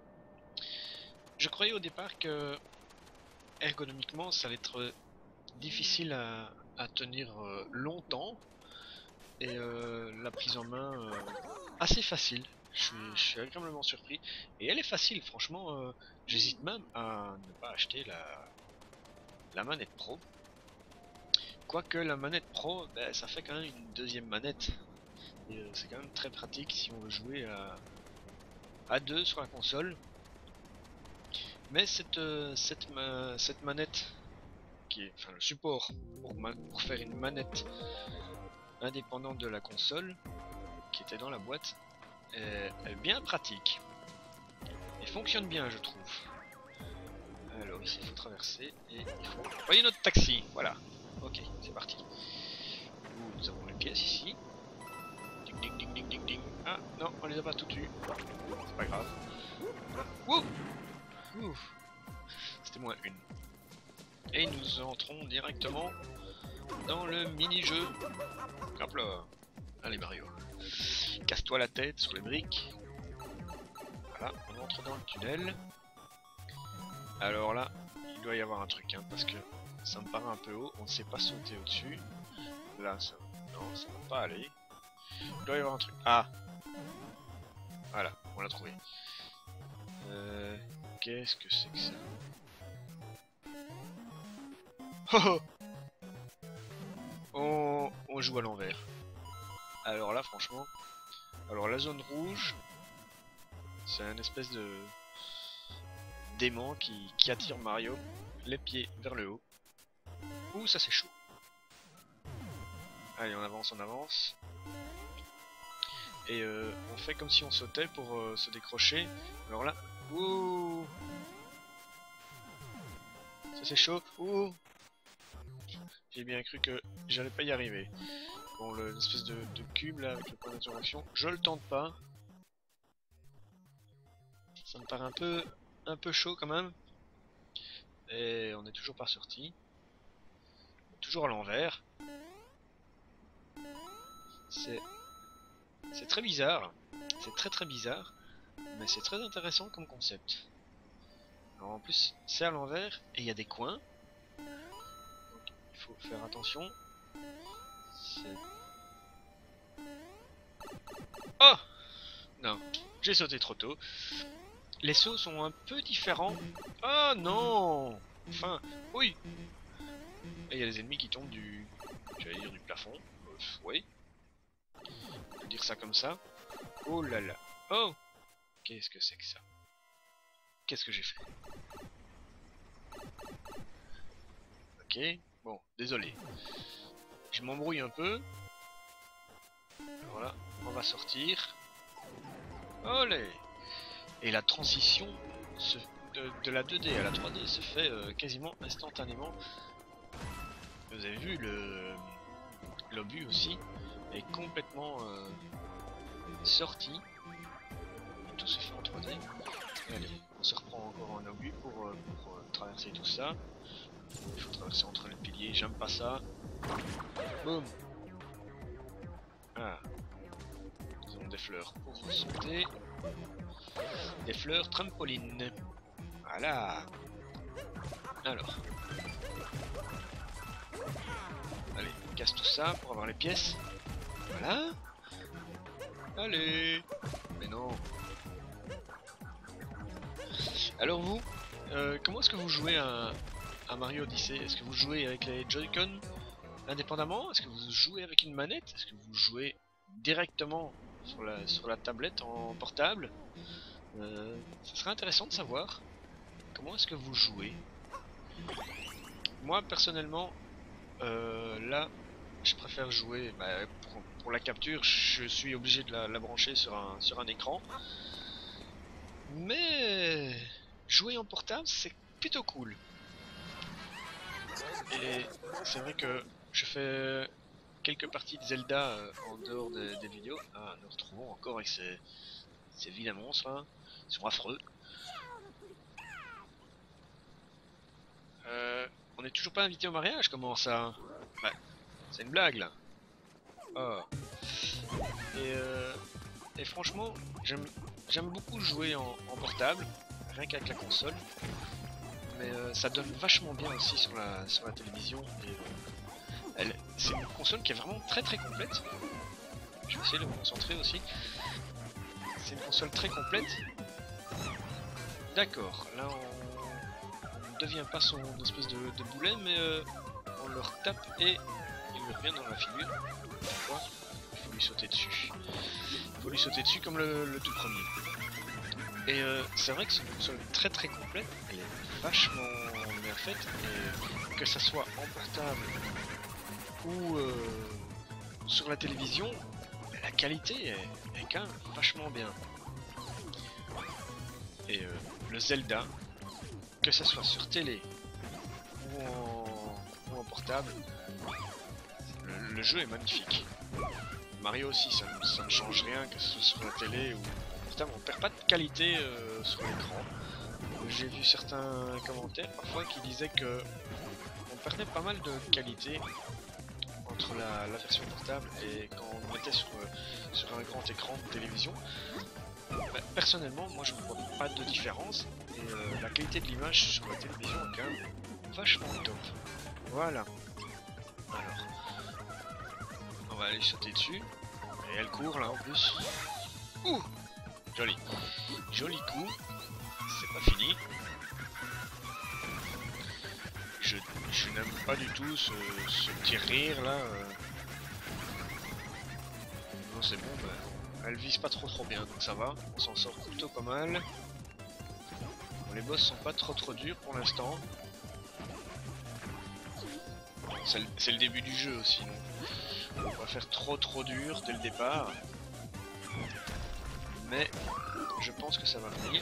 Je croyais au départ que ergonomiquement ça allait être difficile à, à tenir euh, longtemps et euh, la prise en main euh, assez facile. Je suis, je suis agréablement surpris et elle est facile franchement. Euh, j'hésite même à ne pas acheter la, la manette pro. Quoique la manette pro, ben, ça fait quand même une deuxième manette et euh, c'est quand même très pratique si on veut jouer à, à deux sur la console. Mais cette, euh, cette, ma cette manette qui est, enfin le support pour, pour faire une manette indépendante de la console qui était dans la boîte est, est bien pratique et fonctionne bien je trouve. Alors ici il faut traverser et il faut envoyer notre taxi, voilà. Ok, c'est parti. Ouh, nous avons une pièce ici. Ding ding ding ding ding ding. Ah non, on les a pas tout tués. C'est pas grave. Voilà. Ouh, ouh. C'était moins une. Et nous entrons directement dans le mini-jeu. Hop là. Allez Mario. Casse-toi la tête sur les briques. Voilà, on entre dans le tunnel. Alors là, il doit y avoir un truc, hein, parce que ça me paraît un peu haut. On ne sait pas sauter au-dessus. Là, ça... non, ça va pas aller. Il doit y avoir un truc. Ah! Voilà, on l'a trouvé. Euh... Qu'est-ce que c'est que ça? Oh oh, on... on joue à l'envers. Alors là, franchement... Alors la zone rouge, c'est un espèce de d'aimant qui, qui attire Mario, les pieds vers le haut. Ouh, ça c'est chaud. Allez, on avance, on avance. Et euh, on fait comme si on sautait pour euh, se décrocher. Alors là, ouh, ça c'est chaud. Ouh, j'ai bien cru que j'allais pas y arriver. Bon, l'espèce de, de cube là avec le point d'interrogation, je le tente pas. Ça me paraît un peu, un peu chaud quand même. Et on n'est toujours pas sorti. Toujours à l'envers. C'est, c'est très bizarre. C'est très très bizarre, mais c'est très intéressant comme concept. Alors en plus, c'est à l'envers et il y a des coins. Donc il faut faire attention. Oh non, j'ai sauté trop tôt. Les sauts sont un peu différents. Oh non. Enfin, oui. Et il y a des ennemis qui tombent du... j'allais dire du plafond. Euh, oui. On peut dire ça comme ça. Oh là là. Oh. Qu'est-ce que c'est que ça? Qu'est-ce que j'ai fait? Ok. Bon, désolé. Je m'embrouille un peu. Voilà, on va sortir. Olé! Et la transition se, de, de la deux D à la trois D se fait euh, quasiment instantanément. Vous avez vu, le l'obus aussi est complètement euh, sorti. Et tout se fait en trois D. Allez, On se reprend encore en obus pour, euh, pour euh, traverser tout ça. Il faut traverser entre les piliers, j'aime pas ça. Boum. Ah. Nous avons des fleurs pour sauter. Des fleurs trampoline. Voilà. Alors. Allez, on casse tout ça pour avoir les pièces. Voilà. Allez. Mais non. Alors vous, euh, comment est-ce que vous jouez à, à Mario Odyssey? Est-ce que vous jouez avec les Joy-Con indépendamment? Est-ce que vous jouez avec une manette? Est-ce que vous jouez directement sur la, sur la tablette en portable? euh, Ça serait intéressant de savoir comment est-ce que vous jouez. Moi personnellement, euh, là, je préfère jouer bah, pour, pour la capture. Je suis obligé de la, la brancher sur un, sur un écran. Mais jouer en portable, c'est plutôt cool. Et c'est vrai que je fais quelques parties de Zelda euh, en dehors des, des vidéos. Ah, nous retrouvons encore avec ces, ces vilains monstres là. Ils sont affreux. Euh, on n'est toujours pas invité au mariage, comment ça? Bah, c'est une blague là. Oh. Et, euh, et franchement, j'aime j'aime beaucoup jouer en, en portable, rien qu'avec la console. Mais euh, ça donne vachement bien aussi sur la, sur la télévision. Et, euh, elle, c'est une console qui est vraiment très très complète. Je vais essayer de me concentrer aussi. C'est une console très complète. D'accord, là on ne devient pas son espèce de, de boulet, mais euh, on leur tape et il lui revient dans la figure. Pourquoi? Il faut lui sauter dessus. Il faut lui sauter dessus comme le, le tout premier. Et euh, c'est vrai que c'est une console très très complète, elle est vachement bien faite, et que ça soit en portable ou euh, sur la télévision, la qualité est, est quand même vachement bien. Et euh, le Zelda, que ça soit sur télé ou en, ou en portable, le, le jeu est magnifique. Mario aussi, ça, ça ne change rien, que ce soit sur la télé ou en portable, on perd pas de qualité euh, sur l'écran. J'ai vu certains commentaires parfois qui disaient que on perdait pas mal de qualité entre la, la version portable et quand on le mettait sur, sur un grand écran de télévision. Bah, personnellement, moi je ne vois pas de différence et euh, la qualité de l'image sur la télévision est quand même vachement top. Voilà. Alors, on va aller sauter dessus et elle court là en plus. Ouh, joli, joli coup. C'est pas fini. Je, je n'aime pas du tout ce, ce petit rire là. Euh... Non, c'est bon, bah, elle vise pas trop trop bien, donc ça va. On s'en sort plutôt pas mal. Bon, les boss sont pas trop trop durs pour l'instant. C'est le, le début du jeu aussi, donc on va pas faire trop trop dur dès le départ. Mais je pense que ça va venir.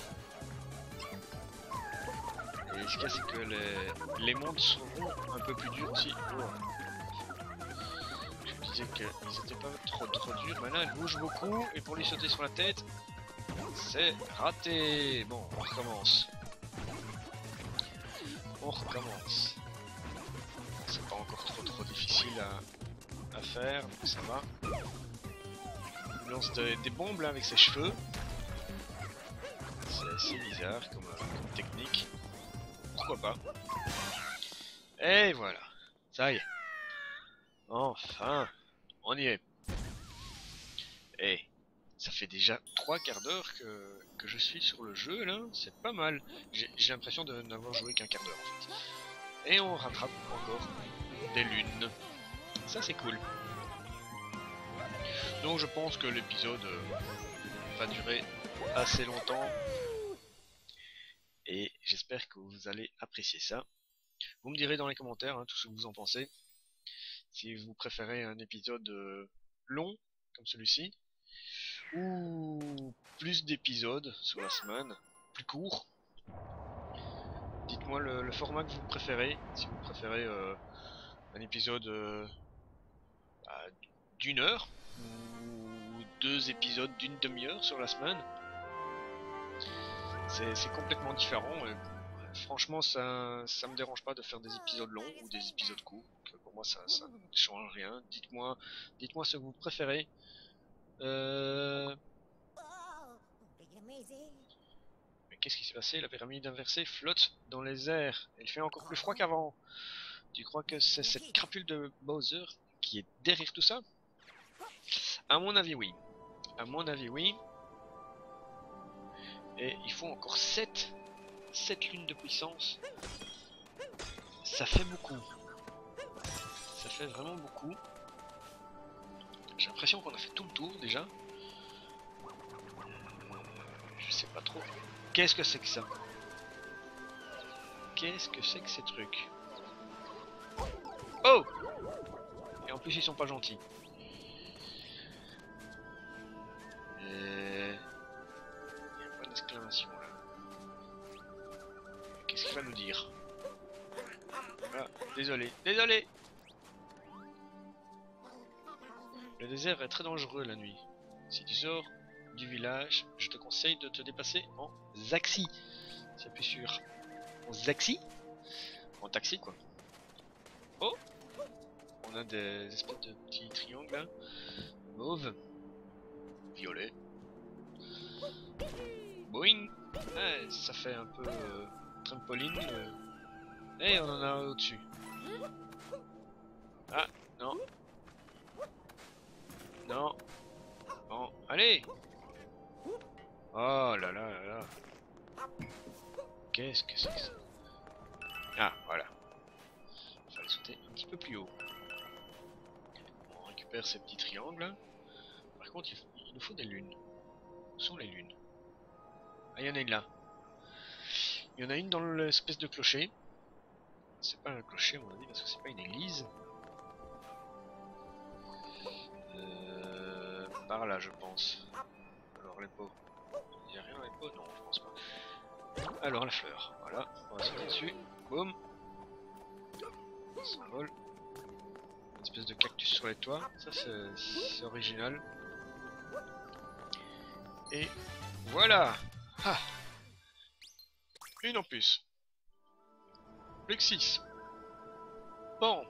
Et ce qu'il y a, c'est que les, les mondes seront un peu plus durs aussi. Oh. Je me disais qu'ils étaient pas trop trop durs. Maintenant, elle bouge beaucoup. Et pour lui sauter sur la tête, c'est raté. Bon, on recommence. On recommence. C'est pas encore trop trop difficile à, à faire, donc ça va. Il lance de, des bombes là avec ses cheveux. C'est assez bizarre comme, comme technique. Pourquoi pas? Et voilà, ça y est. Enfin, on y est. Et ça fait déjà trois quarts d'heure que, que je suis sur le jeu là, c'est pas mal. J'ai l'impression de n'avoir joué qu'un quart d'heure en fait. Et on rattrape encore des lunes. Ça c'est cool. Donc je pense que l'épisode euh, va durer assez longtemps. Et j'espère que vous allez apprécier ça. Vous me direz dans les commentaires hein, tout ce que vous en pensez. Si vous préférez un épisode euh, long, comme celui-ci, ou plus d'épisodes sur la semaine, plus court. Dites-moi le, le format que vous préférez. Si vous préférez euh, un épisode euh, bah, d'une heure, ou deux épisodes d'une demi-heure sur la semaine. C'est c'est complètement différent. Et, euh, franchement, ça, ça me dérange pas de faire des épisodes longs ou des épisodes courts. Donc, euh, pour moi, ça, ça ne change rien. Dites-moi, dites-moi ce que vous préférez. Euh... Mais qu'est-ce qui s'est passé? La pyramide inversée flotte dans les airs. Elle fait encore plus froid qu'avant. Tu crois que c'est cette crapule de Bowser qui est derrière tout ça? À mon avis, oui. À mon avis, oui. Et il faut encore sept lunes de puissance. Ça fait beaucoup. Ça fait vraiment beaucoup. J'ai l'impression qu'on a fait tout le tour déjà. Je sais pas trop. Qu'est-ce que c'est que ça? Qu'est-ce que c'est que ces trucs? Oh! Et en plus ils sont pas gentils. Et... il y a un point d'exclamation là. Qu'est-ce qu'il va nous dire? Ah, désolé, désolé! Le désert est très dangereux la nuit. Si tu sors du village, je te conseille de te déplacer en Zaxi. C'est plus sûr. En Zaxi? En taxi quoi. Oh! On a des espèces de petits triangles là. Mauve. Violet. Boing! Ouais, ça fait un peu euh, trampoline. Euh... Et on en a un au-dessus. Ah, non. Non. Bon, allez! Oh là là là là. Qu'est-ce que c'est que ça? Ah, voilà. Il fallait sauter un petit peu plus haut. On récupère ces petits triangles là. Par contre, il, il nous faut des lunes. Où sont les lunes? Ah, il y en a une là. Il y en a une dans l'espèce de clocher. C'est pas un clocher à mon avis parce que c'est pas une église. Euh, par là je pense. Alors les pots. Il n'y a rien dans les pots? Non, je pense pas. Alors la fleur. Voilà. On va sauter dessus. Boum. Symbole. Une espèce de cactus sur les toits. Ça c'est original. Et voilà. Ah. Une en plus. Plus que six. Bon.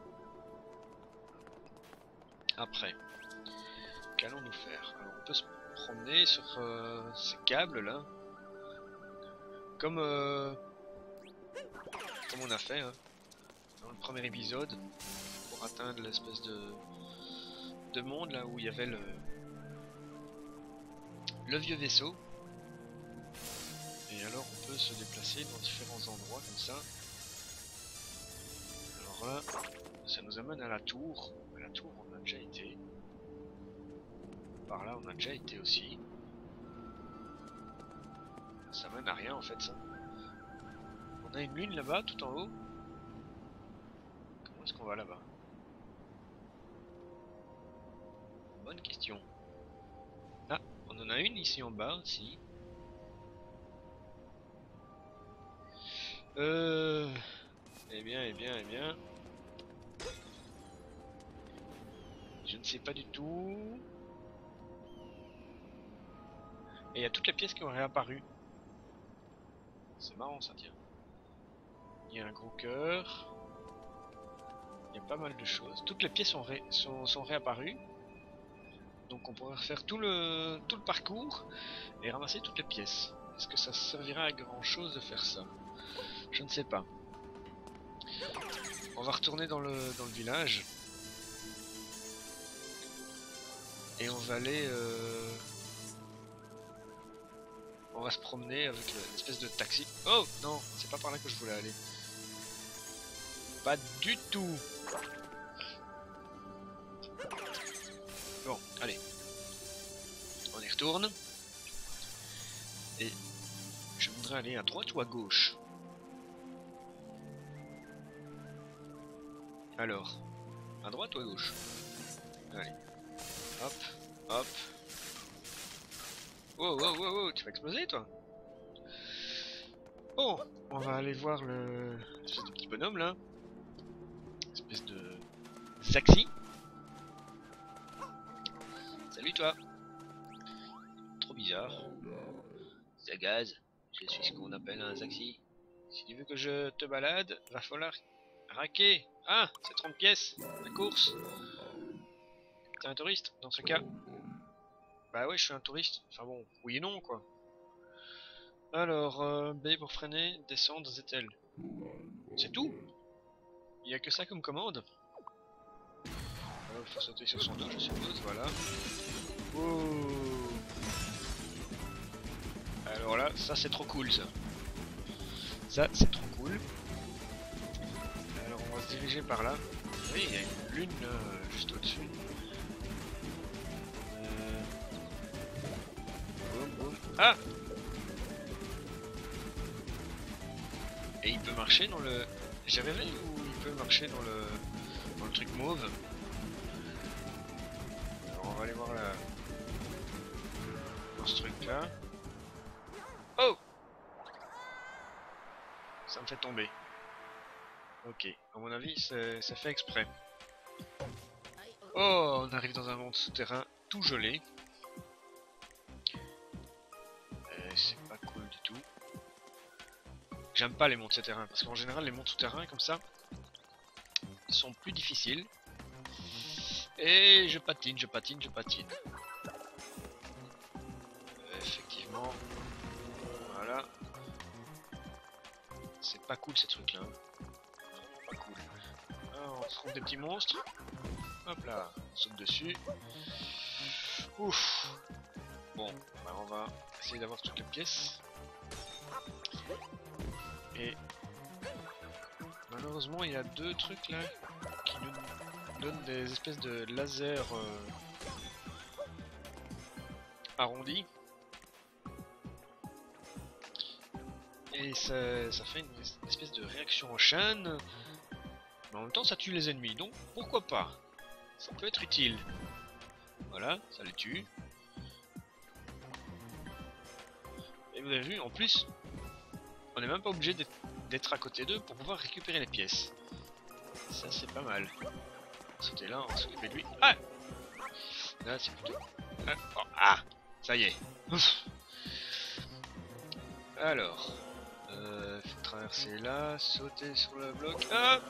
Après, qu'allons-nous faire? Alors, on peut se promener sur euh, ces câbles là, comme euh, comme on a fait hein, dans le premier épisode, pour atteindre l'espèce de de monde là où il y avait le le vieux vaisseau. Et alors on peut se déplacer dans différents endroits comme ça. Alors là, ça nous amène à la tour. À la tour, on a déjà été. Par là, on a déjà été aussi. Ça mène à rien en fait ça. On a une lune là-bas, tout en haut. Comment est-ce qu'on va là-bas? Bonne question. Ah, on en a une ici en bas aussi. Euh... Eh bien, eh bien, eh bien... Je ne sais pas du tout... Et il y a toutes les pièces qui ont réapparu. C'est marrant ça, tiens. Il y a un gros cœur. Il y a pas mal de choses. Toutes les pièces sont, ré... sont, sont réapparues. Donc on pourrait refaire tout le, tout le parcours et ramasser toutes les pièces. Est-ce que ça servira à grand chose de faire ça? Je ne sais pas. On va retourner dans le, dans le village. Et on va aller... Euh... On va se promener avec l'espèce de taxi. Oh non, c'est pas par là que je voulais aller. Pas du tout. Bon, allez. On y retourne. Et je voudrais aller à droite ou à gauche? Alors, à droite ou à gauche? Allez. Hop, hop. Wow, wow, wow, wow, tu vas exploser toi? Bon, on va aller voir le... l'espèce de petit bonhomme là. Espèce de... Zaxi. Salut toi. Trop bizarre. Ça gaze. Je suis ce qu'on appelle un Zaxi. Si tu veux que je te balade, va falloir raquer. Ah, c'est trente pièces, la course. T'es un touriste dans ce cas? Bah ouais, je suis un touriste. Enfin bon, oui et non quoi. Alors, euh, B pour freiner, descendre, Z L. C'est tout? Il y a que ça comme commande? Alors, il faut sauter sur son dos, je suppose, voilà. Oh. Alors là, ça c'est trop cool ça. Ça c'est trop cool. Alors on va se diriger par là. Oui, il y a une lune là, juste au-dessus. Euh... Boum, boum. Ah! Et il peut marcher dans le... J'ai rêvé ou il peut marcher dans le... dans le truc mauve? Alors on va aller voir là... dans ce truc là. Oh! Ça me fait tomber. Ok, à mon avis c'est fait exprès. Oh, on arrive dans un monde souterrain tout gelé. C'est pas cool du tout. J'aime pas les mondes souterrains parce qu'en général les mondes souterrains comme ça sont plus difficiles. Et je patine, je patine, je patine. Effectivement. Voilà. C'est pas cool ces trucs là. Pas cool. Alors, on se trouve des petits monstres. Hop là, on saute dessus. Ouf. Bon, bah on va essayer d'avoir toutes les pièces. Et malheureusement il y a deux trucs là qui nous donnent des espèces de lasers euh, arrondis. Et ça, ça fait une espèce de réaction en chaîne. Mais en même temps ça tue les ennemis, donc pourquoi pas? Ça peut être utile. Voilà, ça les tue. Et vous avez vu, en plus, on n'est même pas obligé d'être à côté d'eux pour pouvoir récupérer les pièces. Ça c'est pas mal. C'était là, on va s'occuper de lui. Ah! Là c'est plutôt... Ah, oh, ah, ça y est. Ouf. Alors, euh, faut traverser là, sauter sur le bloc. Ah!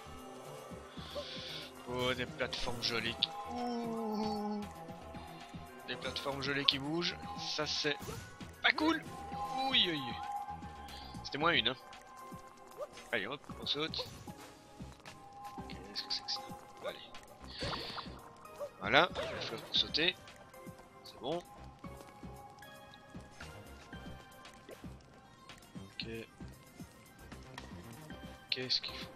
Oh, des plateformes gelées. Ouh. Des plateformes gelées qui bougent. Ça c'est pas cool. Oui, oui. C'était moins une. Hein. Allez hop, on saute. Qu'est-ce que c'est que ça? Allez. Voilà, la fleur pour sauter. C'est bon. Ok. Qu'est-ce qu'il faut?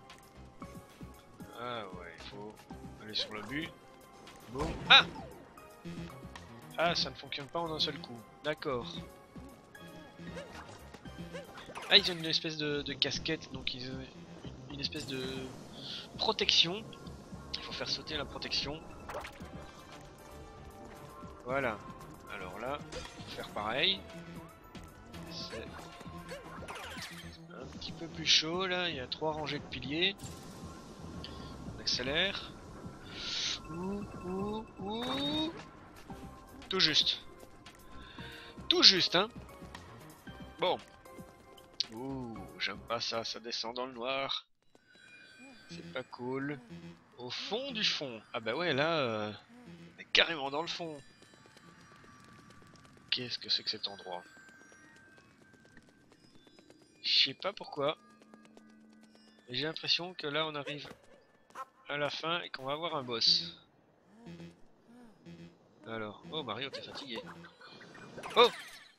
Ah ouais, il faut aller sur le but. Boum. Ah! Ah, ça ne fonctionne pas en un seul coup. D'accord. Ah, ils ont une espèce de, de casquette, donc ils ont une espèce de protection. Il faut faire sauter la protection. Voilà. Alors là, il faut faire pareil. C'est un petit peu plus chaud là, il y a trois rangées de piliers. On accélère. Ouh, ouh, ouh. Tout juste. Tout juste, hein. Bon. Ouh, j'aime pas ça, ça descend dans le noir. C'est pas cool. Au fond du fond. Ah bah ouais, là, euh, on est carrément dans le fond. Qu'est-ce que c'est que cet endroit? Je sais pas pourquoi. Mais j'ai l'impression que là, on arrive à la fin et qu'on va avoir un boss. Alors, oh Mario, t'es fatigué. Oh!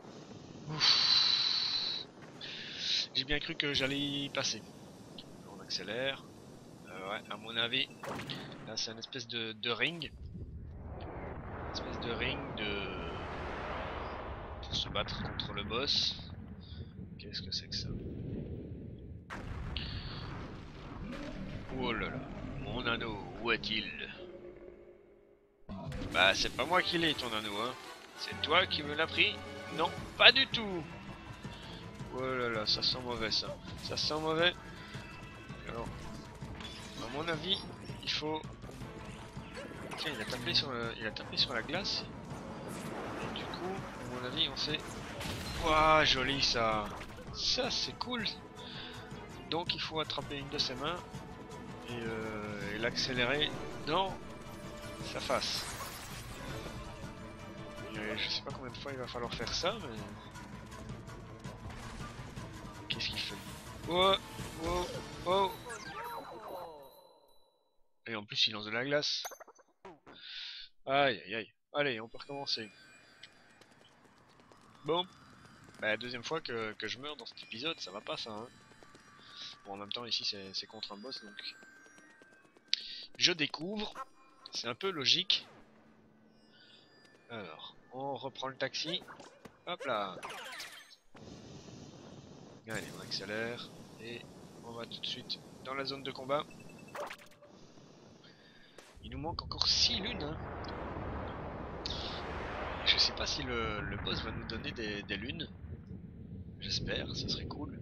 J'ai bien cru que j'allais y passer. On accélère. Euh, ouais, à mon avis, là c'est une espèce de, de ring. Une espèce de ring de... pour se battre contre le boss. Qu'est-ce que c'est que ça? Oh là là, mon anneau, où est-il? Bah c'est pas moi qui l'ai ton anneau, hein. C'est toi qui me l'as pris? Non, pas du tout. Oh là là, ça sent mauvais ça. Ça sent mauvais. Alors, à mon avis, il faut... Tiens, il a tapé sur, le... il a tapé sur la glace. Et du coup, à mon avis, on s'est Waouh, joli ça. Ça c'est cool. Donc il faut attraper une de ses mains et, euh, et l'accélérer dans sa face. Et je sais pas combien de fois il va falloir faire ça, mais... Qu'est-ce qu'il fait? Oh, oh, oh. Et en plus il lance de la glace. Aïe aïe aïe. Allez, on peut recommencer. Bon. Bah, la deuxième fois que, que je meurs dans cet épisode, ça va pas ça. Hein. Bon, en même temps, ici c'est contre un boss, donc... Je découvre. C'est un peu logique. Alors, on reprend le taxi. Hop là. Allez, on accélère. Et on va tout de suite dans la zone de combat. Il nous manque encore six lunes. Hein. Je sais pas si le, le boss va nous donner des, des lunes. J'espère, ça serait cool.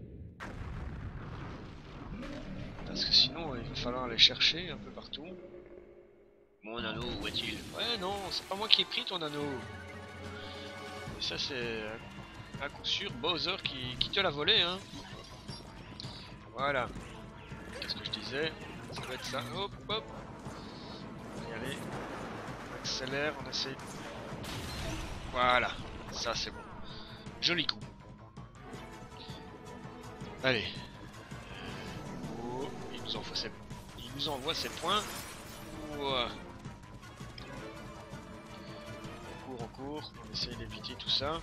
Parce que sinon, il va falloir aller chercher un peu partout. Mon anneau, où est-il? Ouais, non, c'est pas moi qui ai pris ton anneau. Et ça, c'est à coup sûr Bowser qui, qui te l'a volé, hein. Voilà. Qu'est-ce que je disais? Ça va être ça. Hop, hop. On va y aller. On accélère, on essaie. Voilà. Ça, c'est bon. Joli coup. Allez. Oh, il nous envoie ses, il nous envoie ses points. Ouah. On court, on court. On essaye d'éviter tout ça.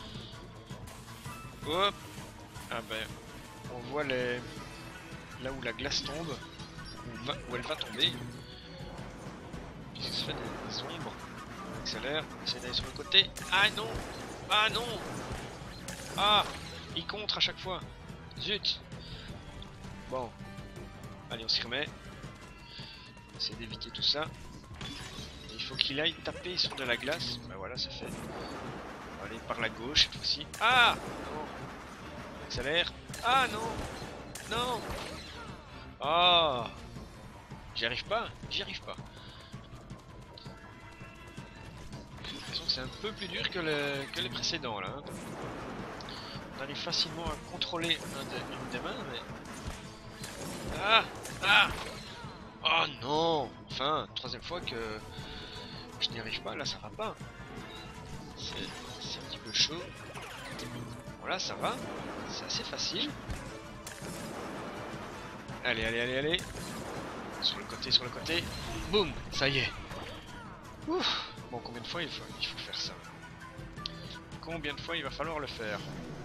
Hop. Ah ben, on voit les... là où la glace tombe, où, va... où elle va tomber. Puis ça se fait des, des ombres. On accélère, on essaie d'aller sur le côté. Ah non! Ah non! Ah! Il contre à chaque fois. Zut! Bon. Allez, on s'y remet. On essaie d'éviter tout ça. Et il faut qu'il aille taper sur de la glace. Ben voilà, c'est fait. On va aller par la gauche cette fois-ci. Ah! Non! On accélère. Ah non! Non! Ah! J'y arrive pas? J'y arrive pas. J'ai l'impression que c'est un peu plus dur que, le, que les précédents là. Hein. On arrive facilement à contrôler un de, une des mains, mais... Ah! Ah! Oh non! Enfin, troisième fois que je n'y arrive pas, là ça va pas. C'est un petit peu chaud. Voilà, ça va. C'est assez facile. Allez, allez, allez, allez. Sur le côté, sur le côté. Boum! Ça y est. Ouf! Bon, combien de fois il faut, il faut faire ça? Combien de fois il va falloir le faire?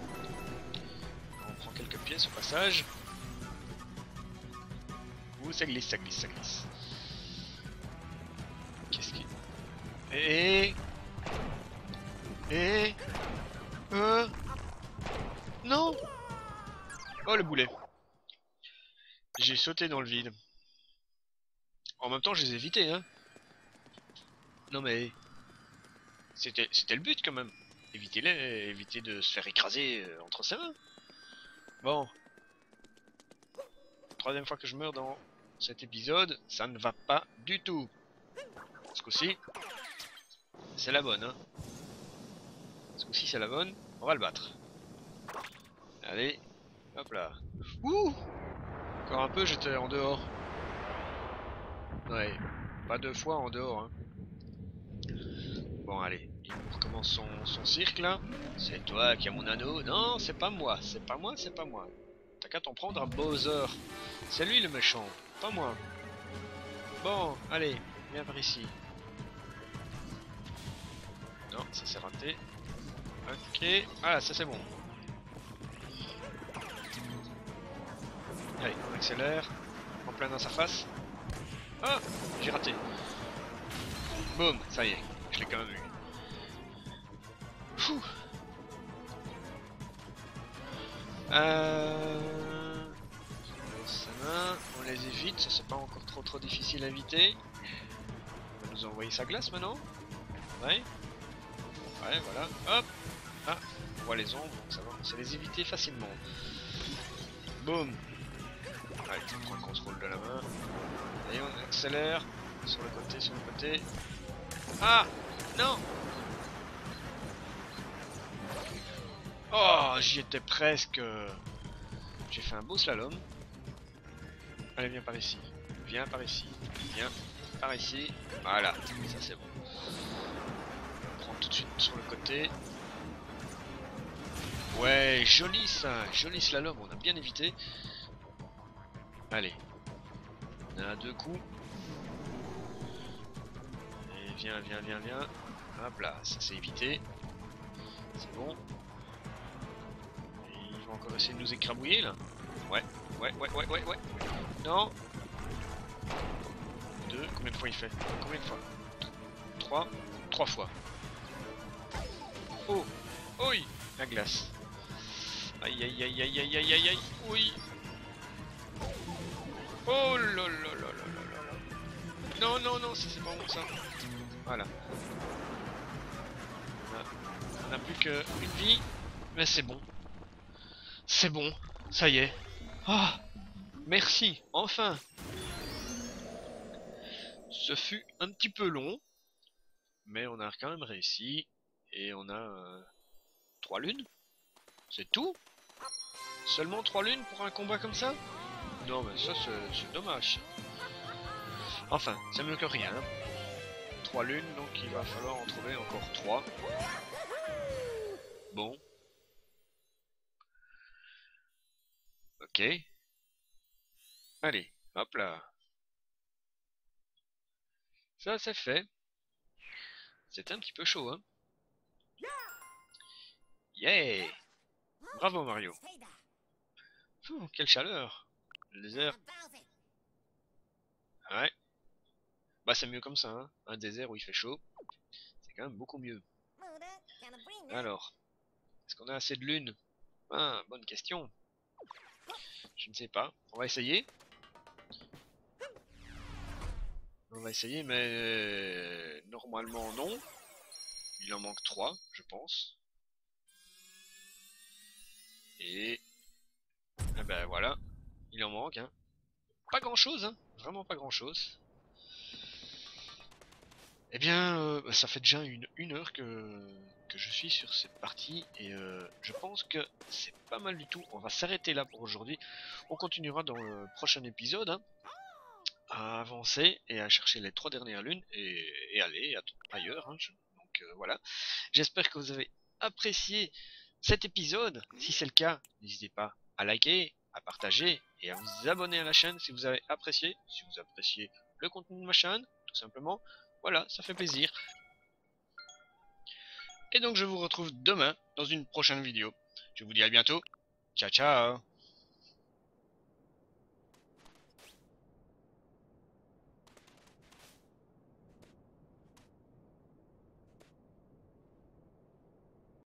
On prend quelques pièces au passage. Ouh, ça glisse, ça glisse, ça glisse. Qu'est-ce qui... Et... Et... Euh... Non! Oh, le boulet. J'ai sauté dans le vide. En même temps, je les ai évités, hein. Non mais... C'était c'était le but, quand même. Évitez-les, éviter de se faire écraser euh, entre ses mains. Bon. Troisième fois que je meurs dans cet épisode, ça ne va pas du tout. Ce coup-ci, c'est la bonne, hein. Ce coup-ci, c'est la bonne. On va le battre. Allez. Hop là. Ouh! Encore un peu, j'étais en dehors. Ouais. Pas deux fois en dehors, hein. Bon, allez. Il recommence son, son cirque, là. C'est toi qui as mon anneau. Non, c'est pas moi. C'est pas moi, c'est pas moi. T'as qu'à t'en prendre à Bowser. C'est lui le méchant, pas moi. Bon, allez, viens par ici. Non, ça s'est raté. Ok, ah, ça c'est bon. Allez, on accélère. En plein dans sa face. Ah, j'ai raté. Boum, ça y est, je l'ai quand même eu. Fouh. Euh... Ça va, on les évite, ça c'est pas encore trop trop difficile à éviter. On va nous envoyer sa glace maintenant. Ouais. Ouais, voilà. Hop. Ah, on voit les ombres, donc ça va, on sait les éviter facilement. Boum. Allez, on prend le contrôle de la main. Et on accélère. Sur le côté, sur le côté. Ah! Non! Oh, j'y étais presque. J'ai fait un beau slalom. Allez, viens par ici. Viens par ici. Viens par ici. Voilà, ça c'est bon. On prend tout de suite sur le côté. Ouais, joli ça. Joli slalom, on a bien évité. Allez. On a deux coups. Et viens, viens, viens, viens. Hop là, ça c'est évité. C'est bon. Et ils vont encore essayer de nous écrabouiller là. Ouais, ouais, ouais, ouais, ouais, ouais. Non. Deux, combien de fois il fait? Combien de fois? Trois. Trois fois. Oh. Oui. La glace. Aïe aïe aïe aïe aïe aïe aïe aïe. Oui. Oh là là là là là là là. Non, non, non, ça c'est pas bon ça. Voilà. On n'a plus qu'une vie. Mais c'est bon. C'est bon. Ça y est. Ah. Merci. Enfin. Ce fut un petit peu long. Mais on a quand même réussi. Et on a euh, trois lunes. C'est tout? Seulement trois lunes pour un combat comme ça? Non mais ça c'est dommage. Enfin, c'est mieux que rien. Trois lunes, donc il va falloir en trouver encore trois. Bon. Ok. Allez, hop là. Ça c'est fait. C'était un petit peu chaud, hein. Yeah! Bravo Mario. Ouh, quelle chaleur. Le désert. Ouais. Bah c'est mieux comme ça, hein. Un désert où il fait chaud, c'est quand même beaucoup mieux. Alors, est-ce qu'on a assez de lunes? Ah, bonne question. Je ne sais pas. On va essayer. On va essayer, mais euh, normalement non. Il en manque trois, je pense. Et... Eh ben voilà. Il en manque, hein. Pas grand-chose, hein. Vraiment pas grand-chose. Eh bien, euh, ça fait déjà une, une heure que, que je suis sur cette partie et euh, je pense que c'est pas mal du tout. On va s'arrêter là pour aujourd'hui. On continuera dans le prochain épisode hein, à avancer et à chercher les trois dernières lunes et, et aller ailleurs. Hein, je, donc euh, voilà. J'espère que vous avez apprécié cet épisode. Si c'est le cas, n'hésitez pas à liker, à partager et à vous abonner à la chaîne si vous avez apprécié. Si vous appréciez le contenu de ma chaîne, tout simplement. Voilà, ça fait plaisir. Et donc je vous retrouve demain dans une prochaine vidéo. Je vous dis à bientôt. Ciao ciao.